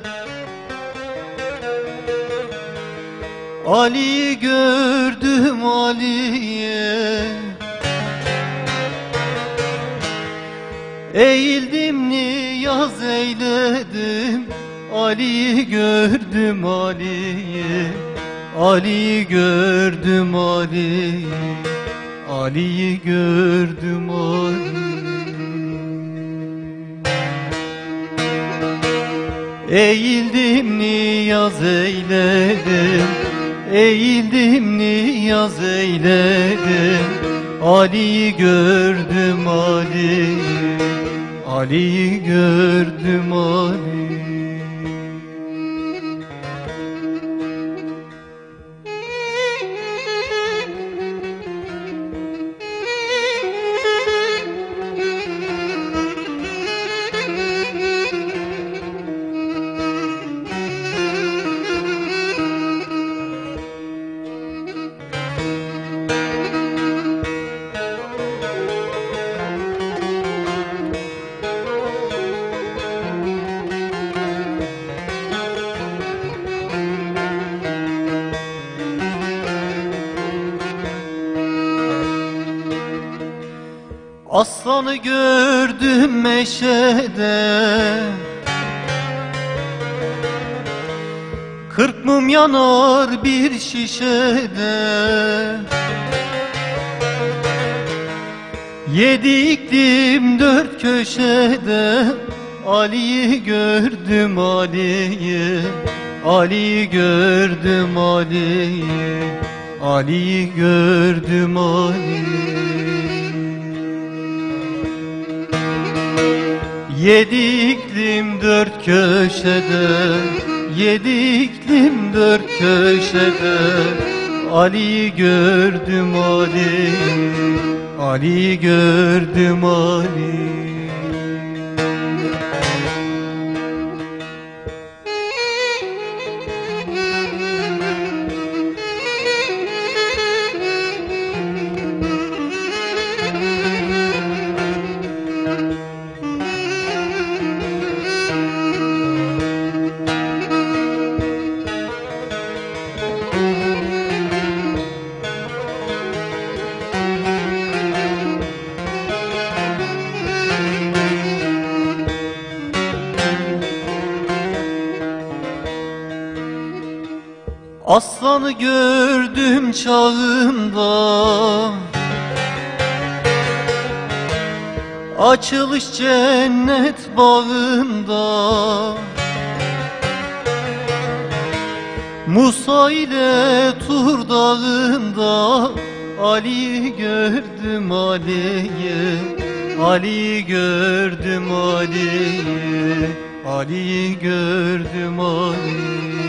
Ali'yi gördüm Ali'ye, eğildim niyaz eyledim Ali'yi gördüm Ali'yi, Ali'yi gördüm Ali'yi, Ali'yi gördüm Ali'yi. Eğildim niyaz eyledim, eğildim niyaz eyledim, Ali'yi gördüm Ali'yi, Ali'yi gördüm Ali'yi. Aslanı gördüm meşede, 40 mum yanar bir şişede. 7 iklim 4 köşede, Ali'yi gördüm Ali'yi, Ali'yi gördüm Ali'yi, Ali'yi gördüm Ali'yi. 7 iklim 4 köşede, 7 iklim 4 köşede, Ali'yi gördüm Ali'yi, Ali'yi gördüm Ali'yi. Aslanı gördüm çağında, açılış cennet bağında. Musa ile Tur dağında, Ali'yi gördüm Ali'yi, Ali'yi gördüm Ali'yi, Ali'yi gördüm Ali'yi.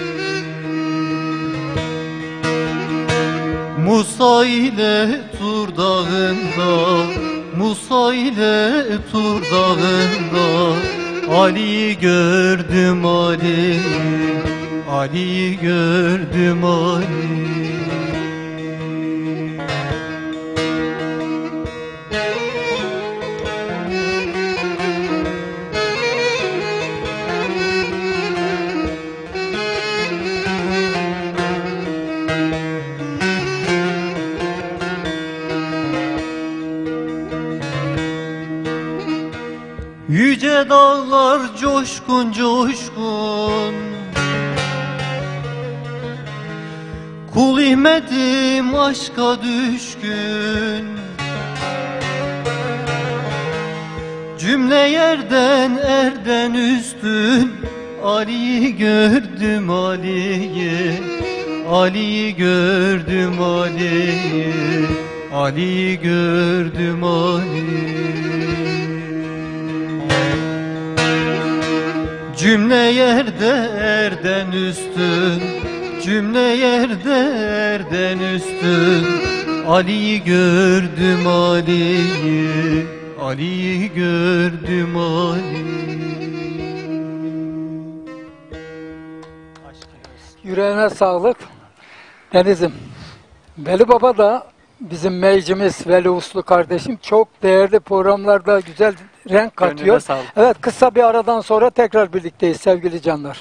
Musa ile Tur dağında, Musa ile Tur dağında, Ali'yi gördüm Ali'yi, Ali'yi gördüm Ali'yi. Yüce dağlar coşkun coşkun, kul himmetim aşka düşkün. Cümle yerden erden üstün, Ali'yi gördüm Ali'yi, Ali'yi gördüm Ali'yi, Ali'yi gördüm Ali'yi. Cümle yerde erden üstün, cümle yerde erden üstün, Ali'yi gördüm Ali'yi, Ali'yi gördüm Ali'yi. Yüreğine sağlık Deniz'im. Veli Baba da bizim meycimiz, Veli Uslu kardeşim, çok değerli programlarda güzel renk katıyor. Gönlüne sağlık. Evet, kısa bir aradan sonra tekrar birlikteyiz sevgili canlar.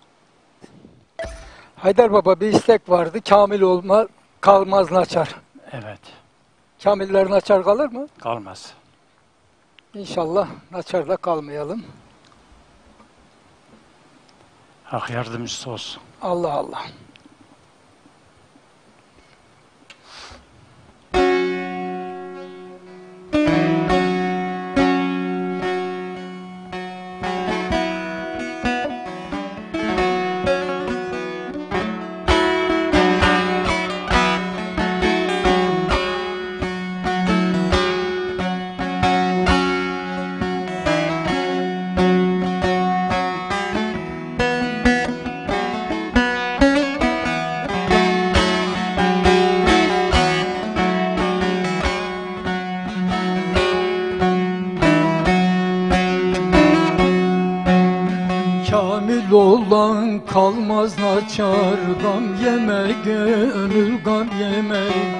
Haydar Baba, bir istek vardı. Kamil olma kalmaz naçar. Evet, Kamiller naçar kalır mı? kalmaz. İnşallah naçarda kalmayalım. Hak yardımcısı olsun. Allah Allah. Kamil olan kalmaz naçar, gam yeme gönül gam yeme.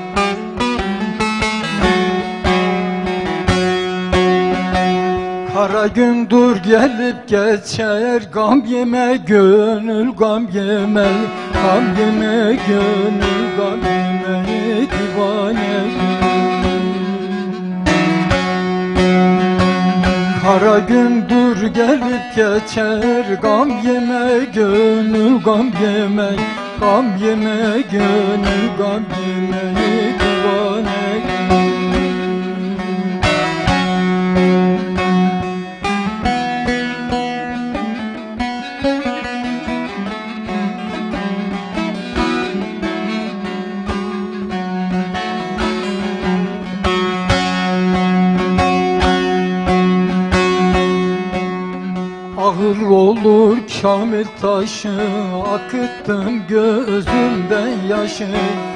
Kara gün dur gelip geçer, gam yeme gönül gam yeme. Gam yeme gönül gam yeme, divane gönül. Kara gün dur gelip geçer, gam yeme gönül gam yeme. Gam yeme gönül gam yeme, divane gönül. Ağır olur Kamil taşı, akıttım gözümden yaşı.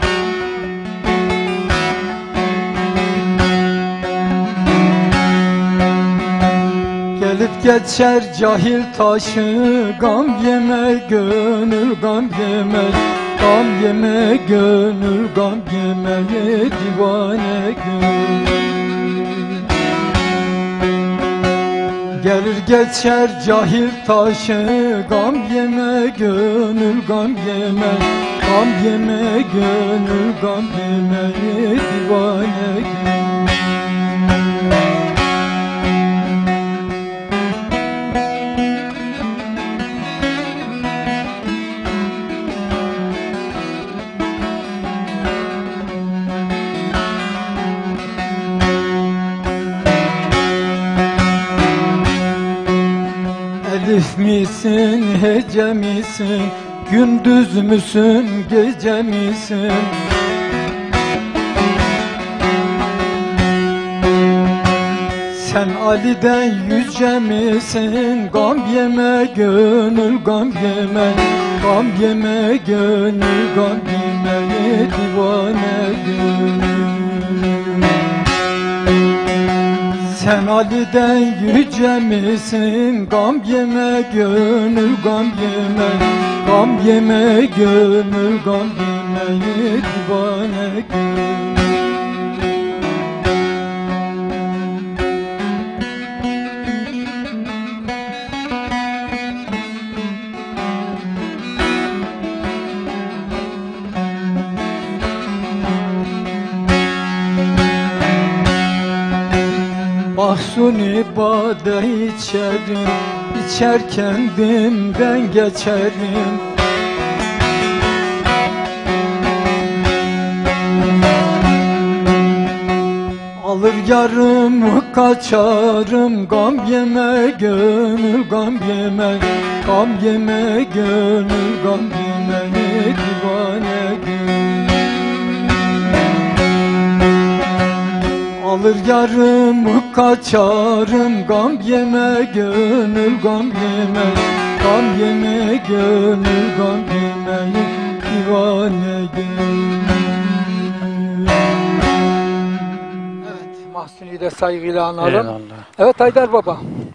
Gelip geçer cahil taşı, gam yeme gönül gam yeme. Gam yeme gönül gam yeme, divane gönül. Gelir geçer cahil taşı, gam yeme gönül gam yeme. Gam yeme gönül gam yeme, divane gönül. Elif misin, hece misin, gündüz müsün, gece misin? Sen Ali'den yüce misin, gam yeme gönül gam yeme. Gam yeme gönül gam yeme, divane gönül. Sen Ali'den yüce misin, gam yeme gönül gam yeme. Gam yeme gönül gam yeme, divane gönül. Mahzuni bade içerim, içer kendimden geçerim. Alır yarım kaçarım, gam yeme gönül gam yeme. Gam yeme gönül gam yeme, divane gönül. Alır yarım kaçarım, gam yeme gönül gam yeme. Gam yeme gönül gam yeme, divane gönül. Evet, Mahsuni'yi de saygıyla analım. Eyvallah. Evet Haydar Baba.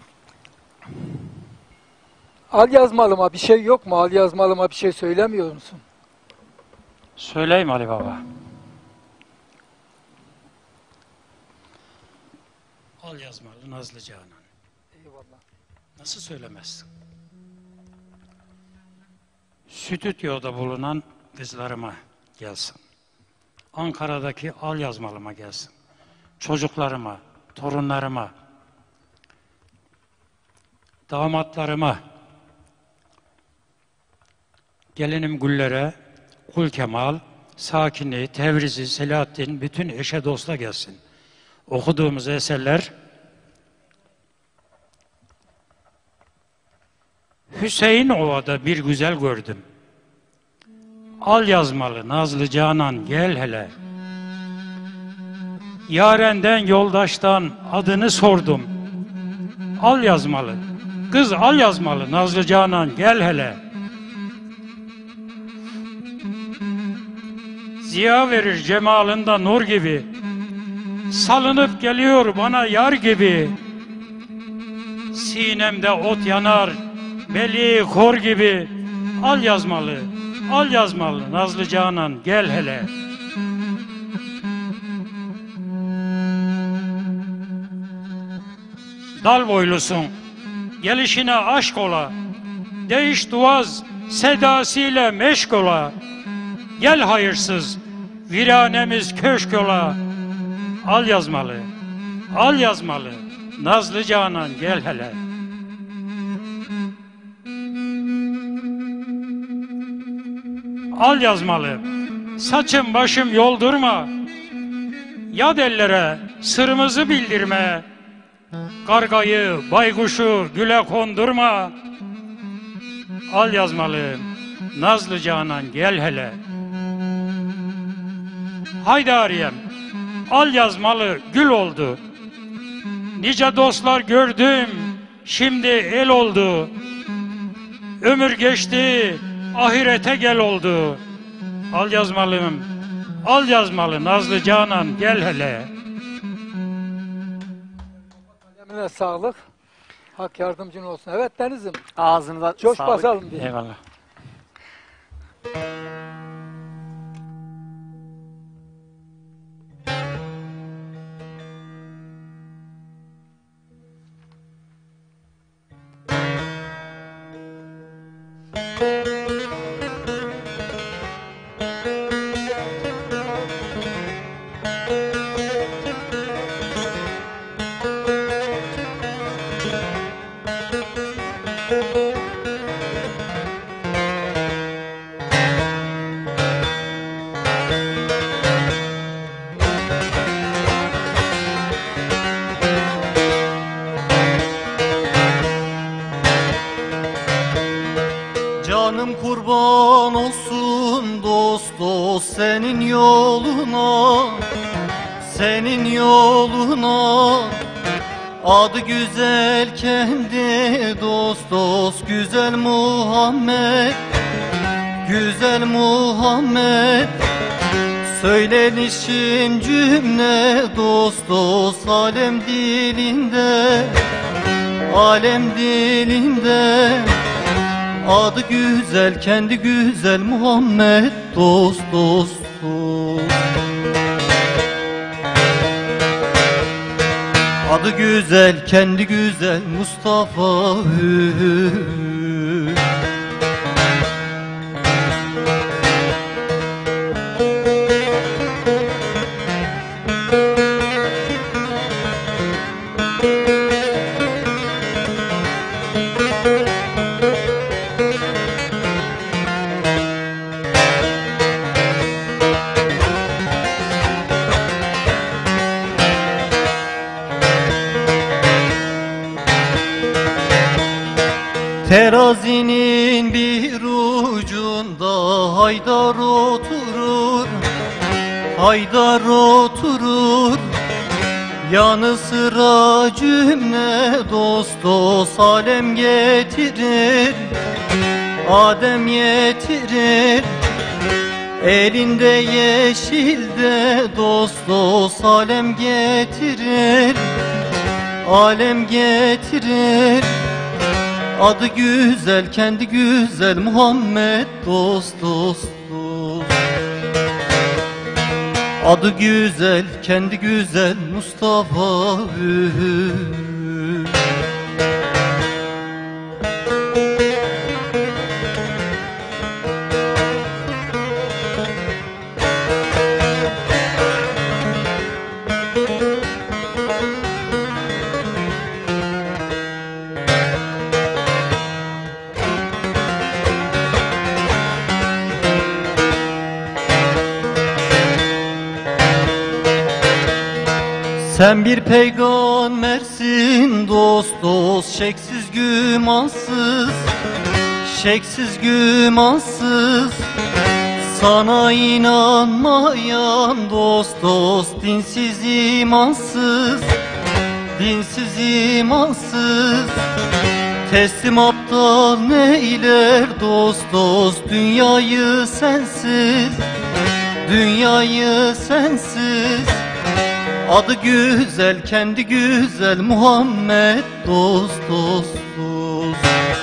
Al yazmalıma bir şey yok mu? Al yazmalıma bir şey söylemiyor musun? Söyleyeyim Ali Baba. Al yazmalı Nazlı Canan. Eyvallah. Nasıl söylemezsin? Stüdyoda bulunan kızlarıma gelsin. Ankara'daki al yazmalıma gelsin. Çocuklarıma, torunlarıma, damatlarıma, Gelinim Güller'e, Kul Kemal, Sakini, Tevrizi, Selahattin, bütün eşe dosta gelsin. Okuduğumuz eserler Hüseyin Ova'da bir güzel gördüm. Al yazmalı Nazlı Canan gel hele. Yarenden yoldaştan adını sordum. Al yazmalı, kız al yazmalı Nazlı Canan gel hele. Ziya verir cemalında nur gibi. Salınıp geliyor bana yar gibi. Sinemde ot yanar, beli kor gibi. Al yazmalı, al yazmalı Nazlı Canan gel hele. Dal boylusun, gelişine aşk ola. Değiş duaz, sedasıyla meşk ola. Gel hayırsız, viranemiz köşk ola. Al yazmalı, al yazmalı Nazlı Canan gel hele. Al yazmalı, saçım başım yoldurma. Yad ellere sırrımızı bildirme. Kargayı, baykuşu güle kondurma. Al yazmalı, Nazlı Canan gel hele. Haydariyem, al yazmalı gül oldu. Nice dostlar gördüm, şimdi el oldu. Ömür geçti, ahirete gel oldu. Al yazmalım, al yazmalı Nazlı Canan gel hele. Kalemine sağlık. Hak yardımcın olsun. Evet Deniz'im. Ağzınıza Coş sağlık. basalım diye. Eyvallah. Canım kurban olsun dost dost senin yoluna, senin yoluna. Adı güzel kendi dost dost güzel Muhammed, güzel Muhammed. Söylenişin cümle dost dost alem dilinde, alem dilinde. Adı güzel, kendi güzel Muhammed dost dost dost. Adı güzel, kendi güzel Mustafa. Terazinin bir ucunda Haydar oturur, Haydar oturur. Yanı sıra cümle dost dost alem getirir, Adem getirir. Elinde yeşilde dost dost alem getirir, alem getirir. Adı güzel, kendi güzel Muhammed dost dost dost. Adı güzel, kendi güzel Mustafa. Sen bir peygambersin dost dost, şeksiz gümansız, şeksiz gümansız. Sana inanmayan dost dost, dinsiz imansız, dinsiz imansız. Teslim aptal neyler dost dost, dünyayı sensiz, dünyayı sensiz. Adı güzel, kendi güzel Muhammed dost dost dost.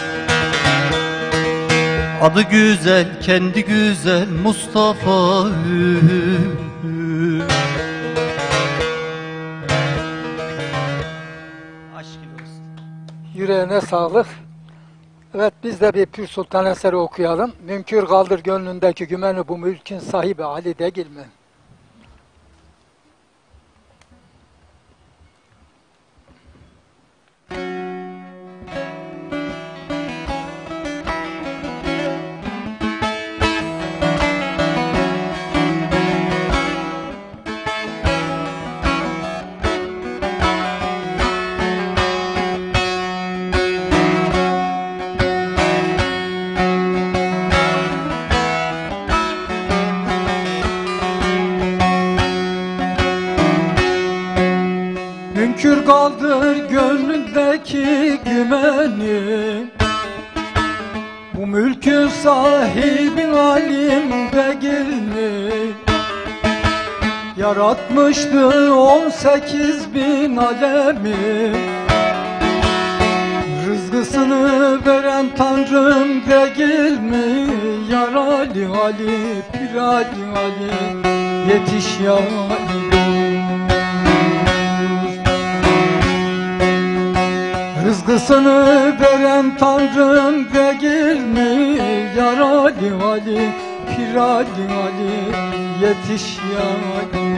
Adı güzel, kendi güzel Mustafa. Aşk olsun. Yüreğine sağlık. Evet, biz de bir Pür Sultan eseri okuyalım. Münkür kaldır gönlündeki gümeni, bu mülkün sahibi Ali değil mi? Münkür kaldır gönlündeki gümeni, bu mülkün sahibi alim değil mi? Yaratmıştı 18 bin alemi, rızkısını veren Tanrım değil mi? Yar Ali Ali, Pir Ali Ali, yetiş ya Ali. Rızkısını veren Tanrım değil mi? Yar Ali Ali, Pir Ali Ali, yetiş ya Ali.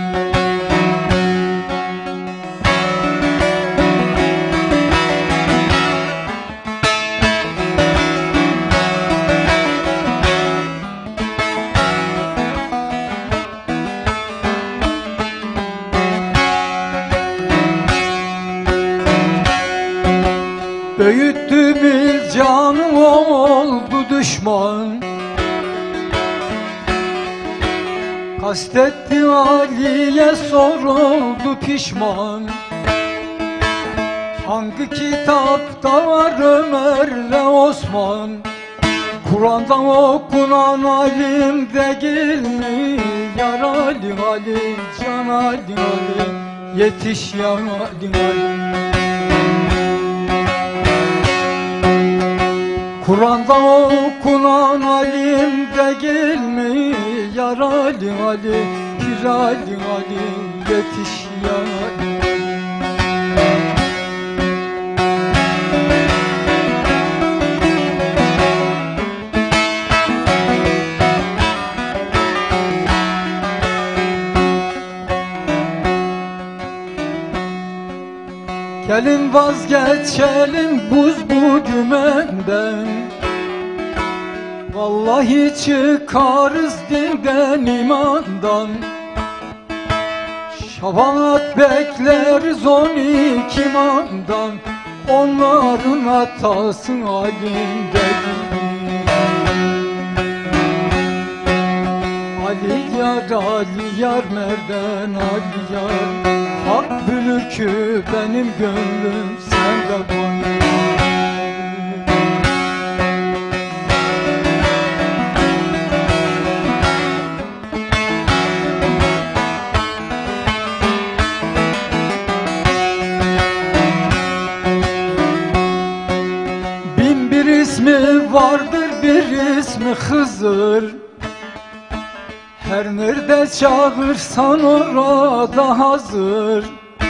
Öğüttü bir canım oldu düşman, kastetti Ali'ye soruldu pişman. Hangi kitapta var Ömer'le Osman? Kur'an'da okunan alim değil mi? Yar Ali Ali, Can Ali Ali, yetiş ya Ali Ali. Kur'an'da okunan alim değil mi? Yar Ali Ali, Pir Ali Ali, yetiş ya Ali. Gelin vazgeçelim buz bu dümenden, vallahi çıkarız dinden imandan. Şafaat bekleriz 12 imamdan, onların hatası halinde. Ali yar, Ali yar, nereden Ali yar? Hak bilir ki benim gönlüm sende bana. Bin bir ismi vardır, bir ismi Hızır. Her nerede çağırsan orada hazır.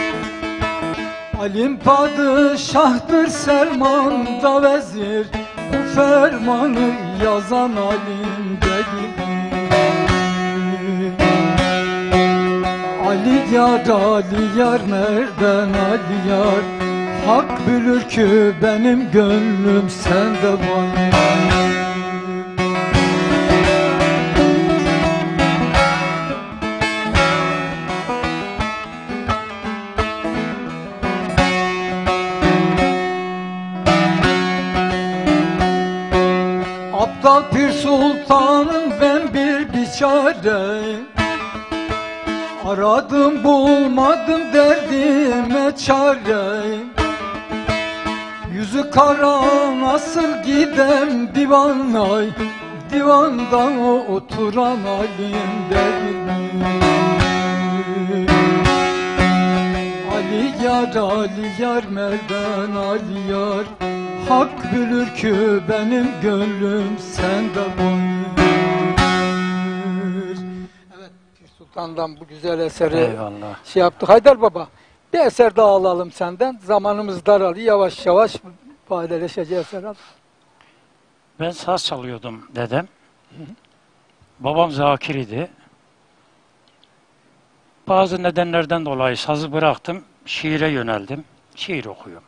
Alim padişahtır, sermanda vezir. Bu fermanı yazan alim değil. Ali yar, Ali yar, nereden Ali yar? Hak bilir ki benim gönlüm sende var. Aptal Pir Sultanım ben bir biçare, aradım bulmadım derdime çare. Yüzü kara nasıl gidem divana, divanda oturan halimde bilmem. Ali yar Merdan Ali yar, hak bilir ki benim gönlüm sende boyundur. Evet, Pir Sultan'dan bu güzel eseri Eyvallah. şey yaptık. Haydar Baba, bir eser daha alalım senden. Zamanımız daralıyor, yavaş yavaş paylaşacağız herhalde. Ben saz çalıyordum dedem. Babam zakir idi. Bazı nedenlerden dolayı sazı bıraktım, şiire yöneldim. Şiir okuyorum.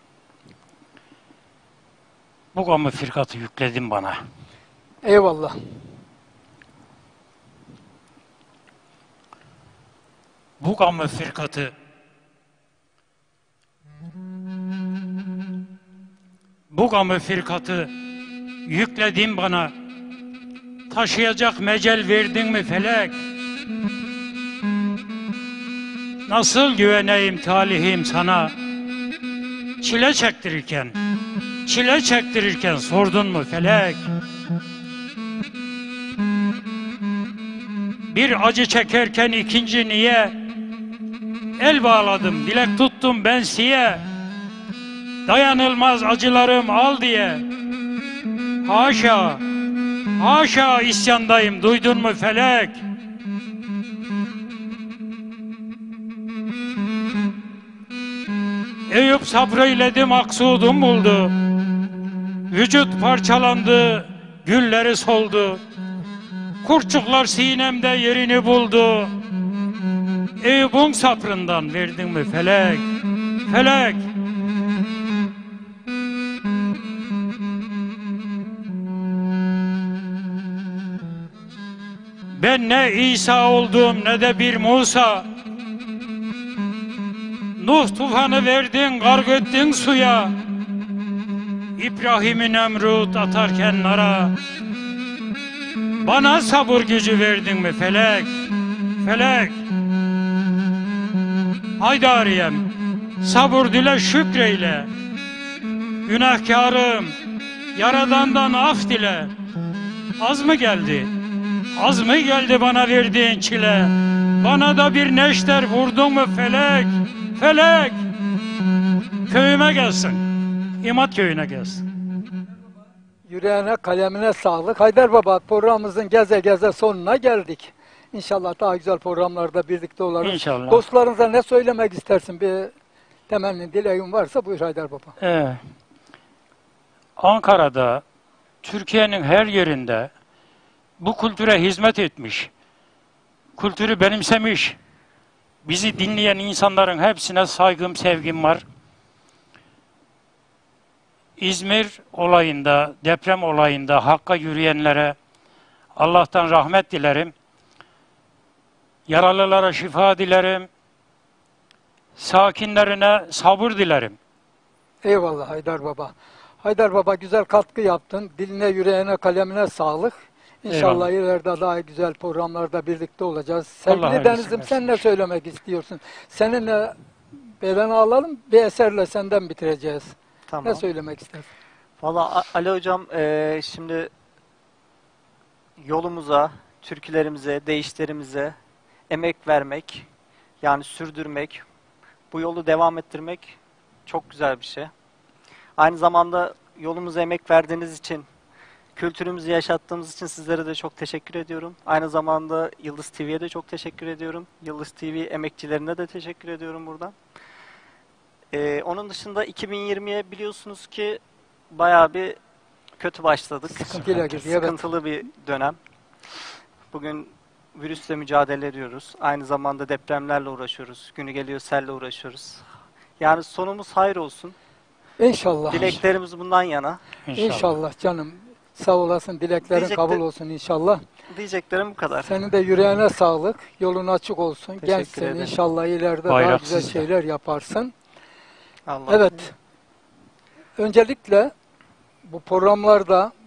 Bu gamı firkatı yükledim bana. Eyvallah. Bu gamı firkatı yükledin bana. Taşıyacak mecel verdin mi felek? Nasıl güveneyim talihim sana? Çile çektirirken sordun mu felek? Bir acı çekerken ikinci niye? El bağladım, dilek tuttum ben siye. Dayanılmaz acılarım al diye. Haşa, haşa isyandayım, duydun mu felek? Eyüp sabreyledim, maksudum buldu. Vücut parçalandı, gülleri soldu. Kurçuklar sinemde yerini buldu. Eyüp'ün sabrından verdin mi felek? Felek! Ben ne İsa oldum ne de bir Musa. Nuh tufanı verdin, garg ettin suya. İbrahim'i Nemrut atarken nara. Bana sabır gücü verdin mi felek? Felek! Haydariyem, sabır dile şükreyle. Günahkarım, Yaradan'dan af dile. Az mı geldi? Az mı geldi bana verdiğin çile? Bana da bir neşter vurdun mu felek? Felek! Köyüme gelsin. İmat köyüne gelsin. Yüreğine, kalemine sağlık. Haydar Baba, programımızın geze geze sonuna geldik. İnşallah daha güzel programlarda birlikte oluruz. İnşallah. Dostlarınıza ne söylemek istersin? Bir temenni, dileğin varsa buyur Haydar Baba. Ankara'da, Türkiye'nin her yerinde bu kültüre hizmet etmiş, kültürü benimsemiş, bizi dinleyen insanların hepsine saygım, sevgim var. İzmir olayında, deprem olayında Hakk'a yürüyenlere Allah'tan rahmet dilerim. Yaralılara şifa dilerim. Sakinlerine sabır dilerim. Eyvallah Haydar Baba. Haydar Baba, güzel katkı yaptın. Diline, yüreğine, kalemine sağlık. İnşallah ileride daha güzel programlarda birlikte olacağız. Sevgili Deniz'im, sen ne söylemek istiyorsun? Seninle Belen'i alalım, bir eserle senden bitireceğiz. Tamam. Ne söylemek istersin? Valla Ali Hocam, şimdi yolumuza, türkülerimize, deyişlerimize emek vermek, yani sürdürmek, bu yolu devam ettirmek çok güzel bir şey. Aynı zamanda yolumuza emek verdiğiniz için, kültürümüzü yaşattığımız için sizlere de çok teşekkür ediyorum. Aynı zamanda Yıldız TV'ye de çok teşekkür ediyorum. Yıldız TV emekçilerine de teşekkür ediyorum buradan. Onun dışında 2020'ye biliyorsunuz ki bayağı bir kötü başladık. Sıkıntıyla girdi, evet. Sıkıntılı bir dönem. Bugün virüsle mücadele ediyoruz. Aynı zamanda depremlerle uğraşıyoruz. Günü geliyor selle uğraşıyoruz. Yani sonumuz hayır olsun. İnşallah. Dileklerimiz bundan yana. İnşallah canım. Sağ olasın. Dileklerin kabul olsun inşallah. Diyeceklerim bu kadar. Senin de yüreğine sağlık. Yolun açık olsun. Teşekkür Gençsin. ederim. İnşallah ileride Bayrak daha güzel sizde. şeyler yaparsın. Allah. Evet. Öncelikle bu programlarda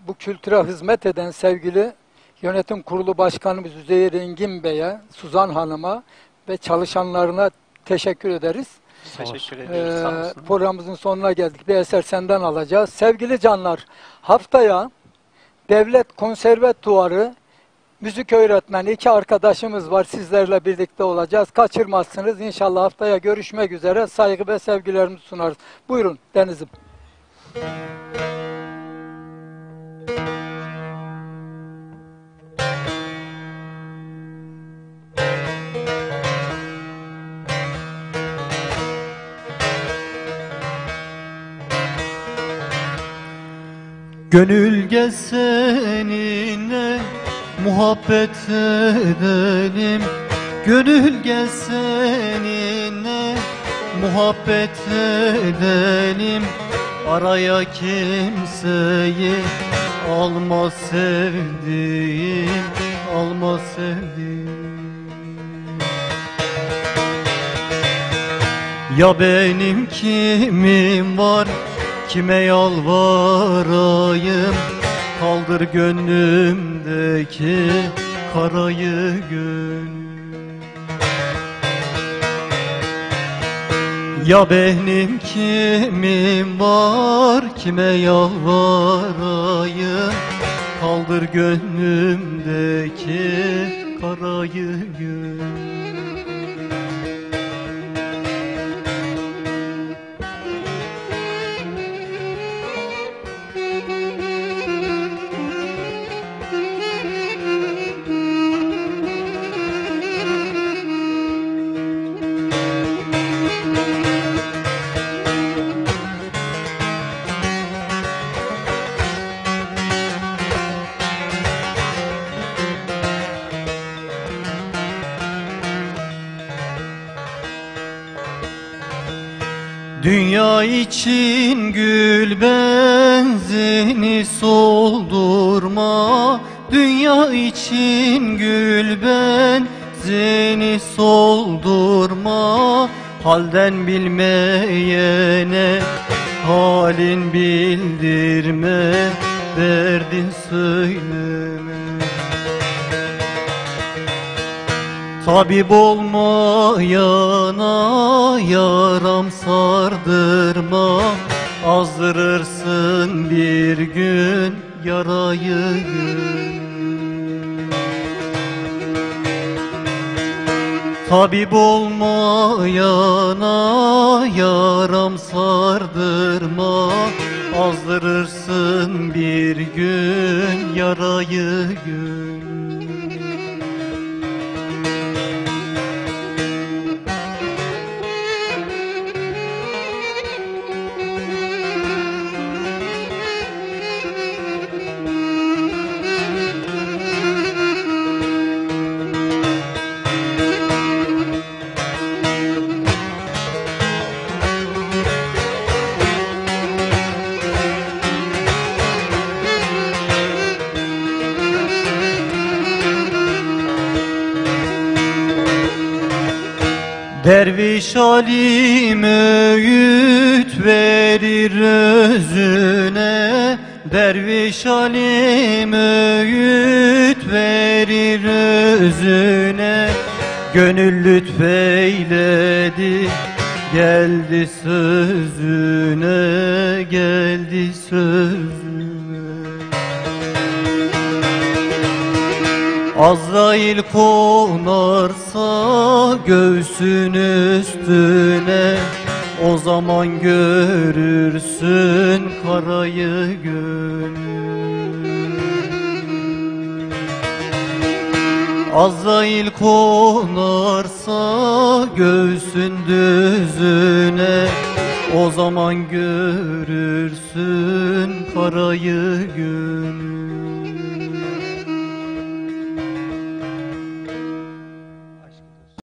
bu kültüre hizmet eden sevgili Yönetim Kurulu Başkanımız Üzeyir Engin Bey'e, Suzan Hanım'a ve çalışanlarına teşekkür ederiz. Teşekkür ediyoruz. Sağ olsun. Programımızın sonuna geldik. Bir eser senden alacağız. Sevgili canlar, haftaya Devlet Konservatuvarı müzik öğretmeni 2 arkadaşımız var. Sizlerle birlikte olacağız. Kaçırmazsınız. İnşallah haftaya görüşmek üzere. Saygı ve sevgilerimizi sunarız. Buyurun Deniz'im. Gönül gel seninle muhabbet edelim. Gönül gel seninle muhabbet edelim. Araya kimseyi alma sevdiğim, alma sevdiğim. Ya benim kimim var, kime yalvarayım? Kaldır gönlümdeki karayı gönül. Ya benim kimim var, kime yalvarayım? Kaldır gönlümdeki karayı gönül. Dünya için gül benzini soldurma. Dünya için gül benzini soldurma. Halden bilmeyene halin bildirme, derdin söyleme. Tabip olmayana yaram sardırma. Azdırırsın bir gün yarayı gün. Tabip olmayana yaram sardırma. Azdırırsın bir gün yarayı gün. Derviş alim öğüt verir özüne. Derviş alim öğüt verir özüne. Gönül lütfeyledi, geldi sözüne, geldi sözüne. Azrail konarsa göğsün üstüne, o zaman görürsün karayı gönül. Azrail konarsa göğsün düzüne, o zaman görürsün karayı gönül.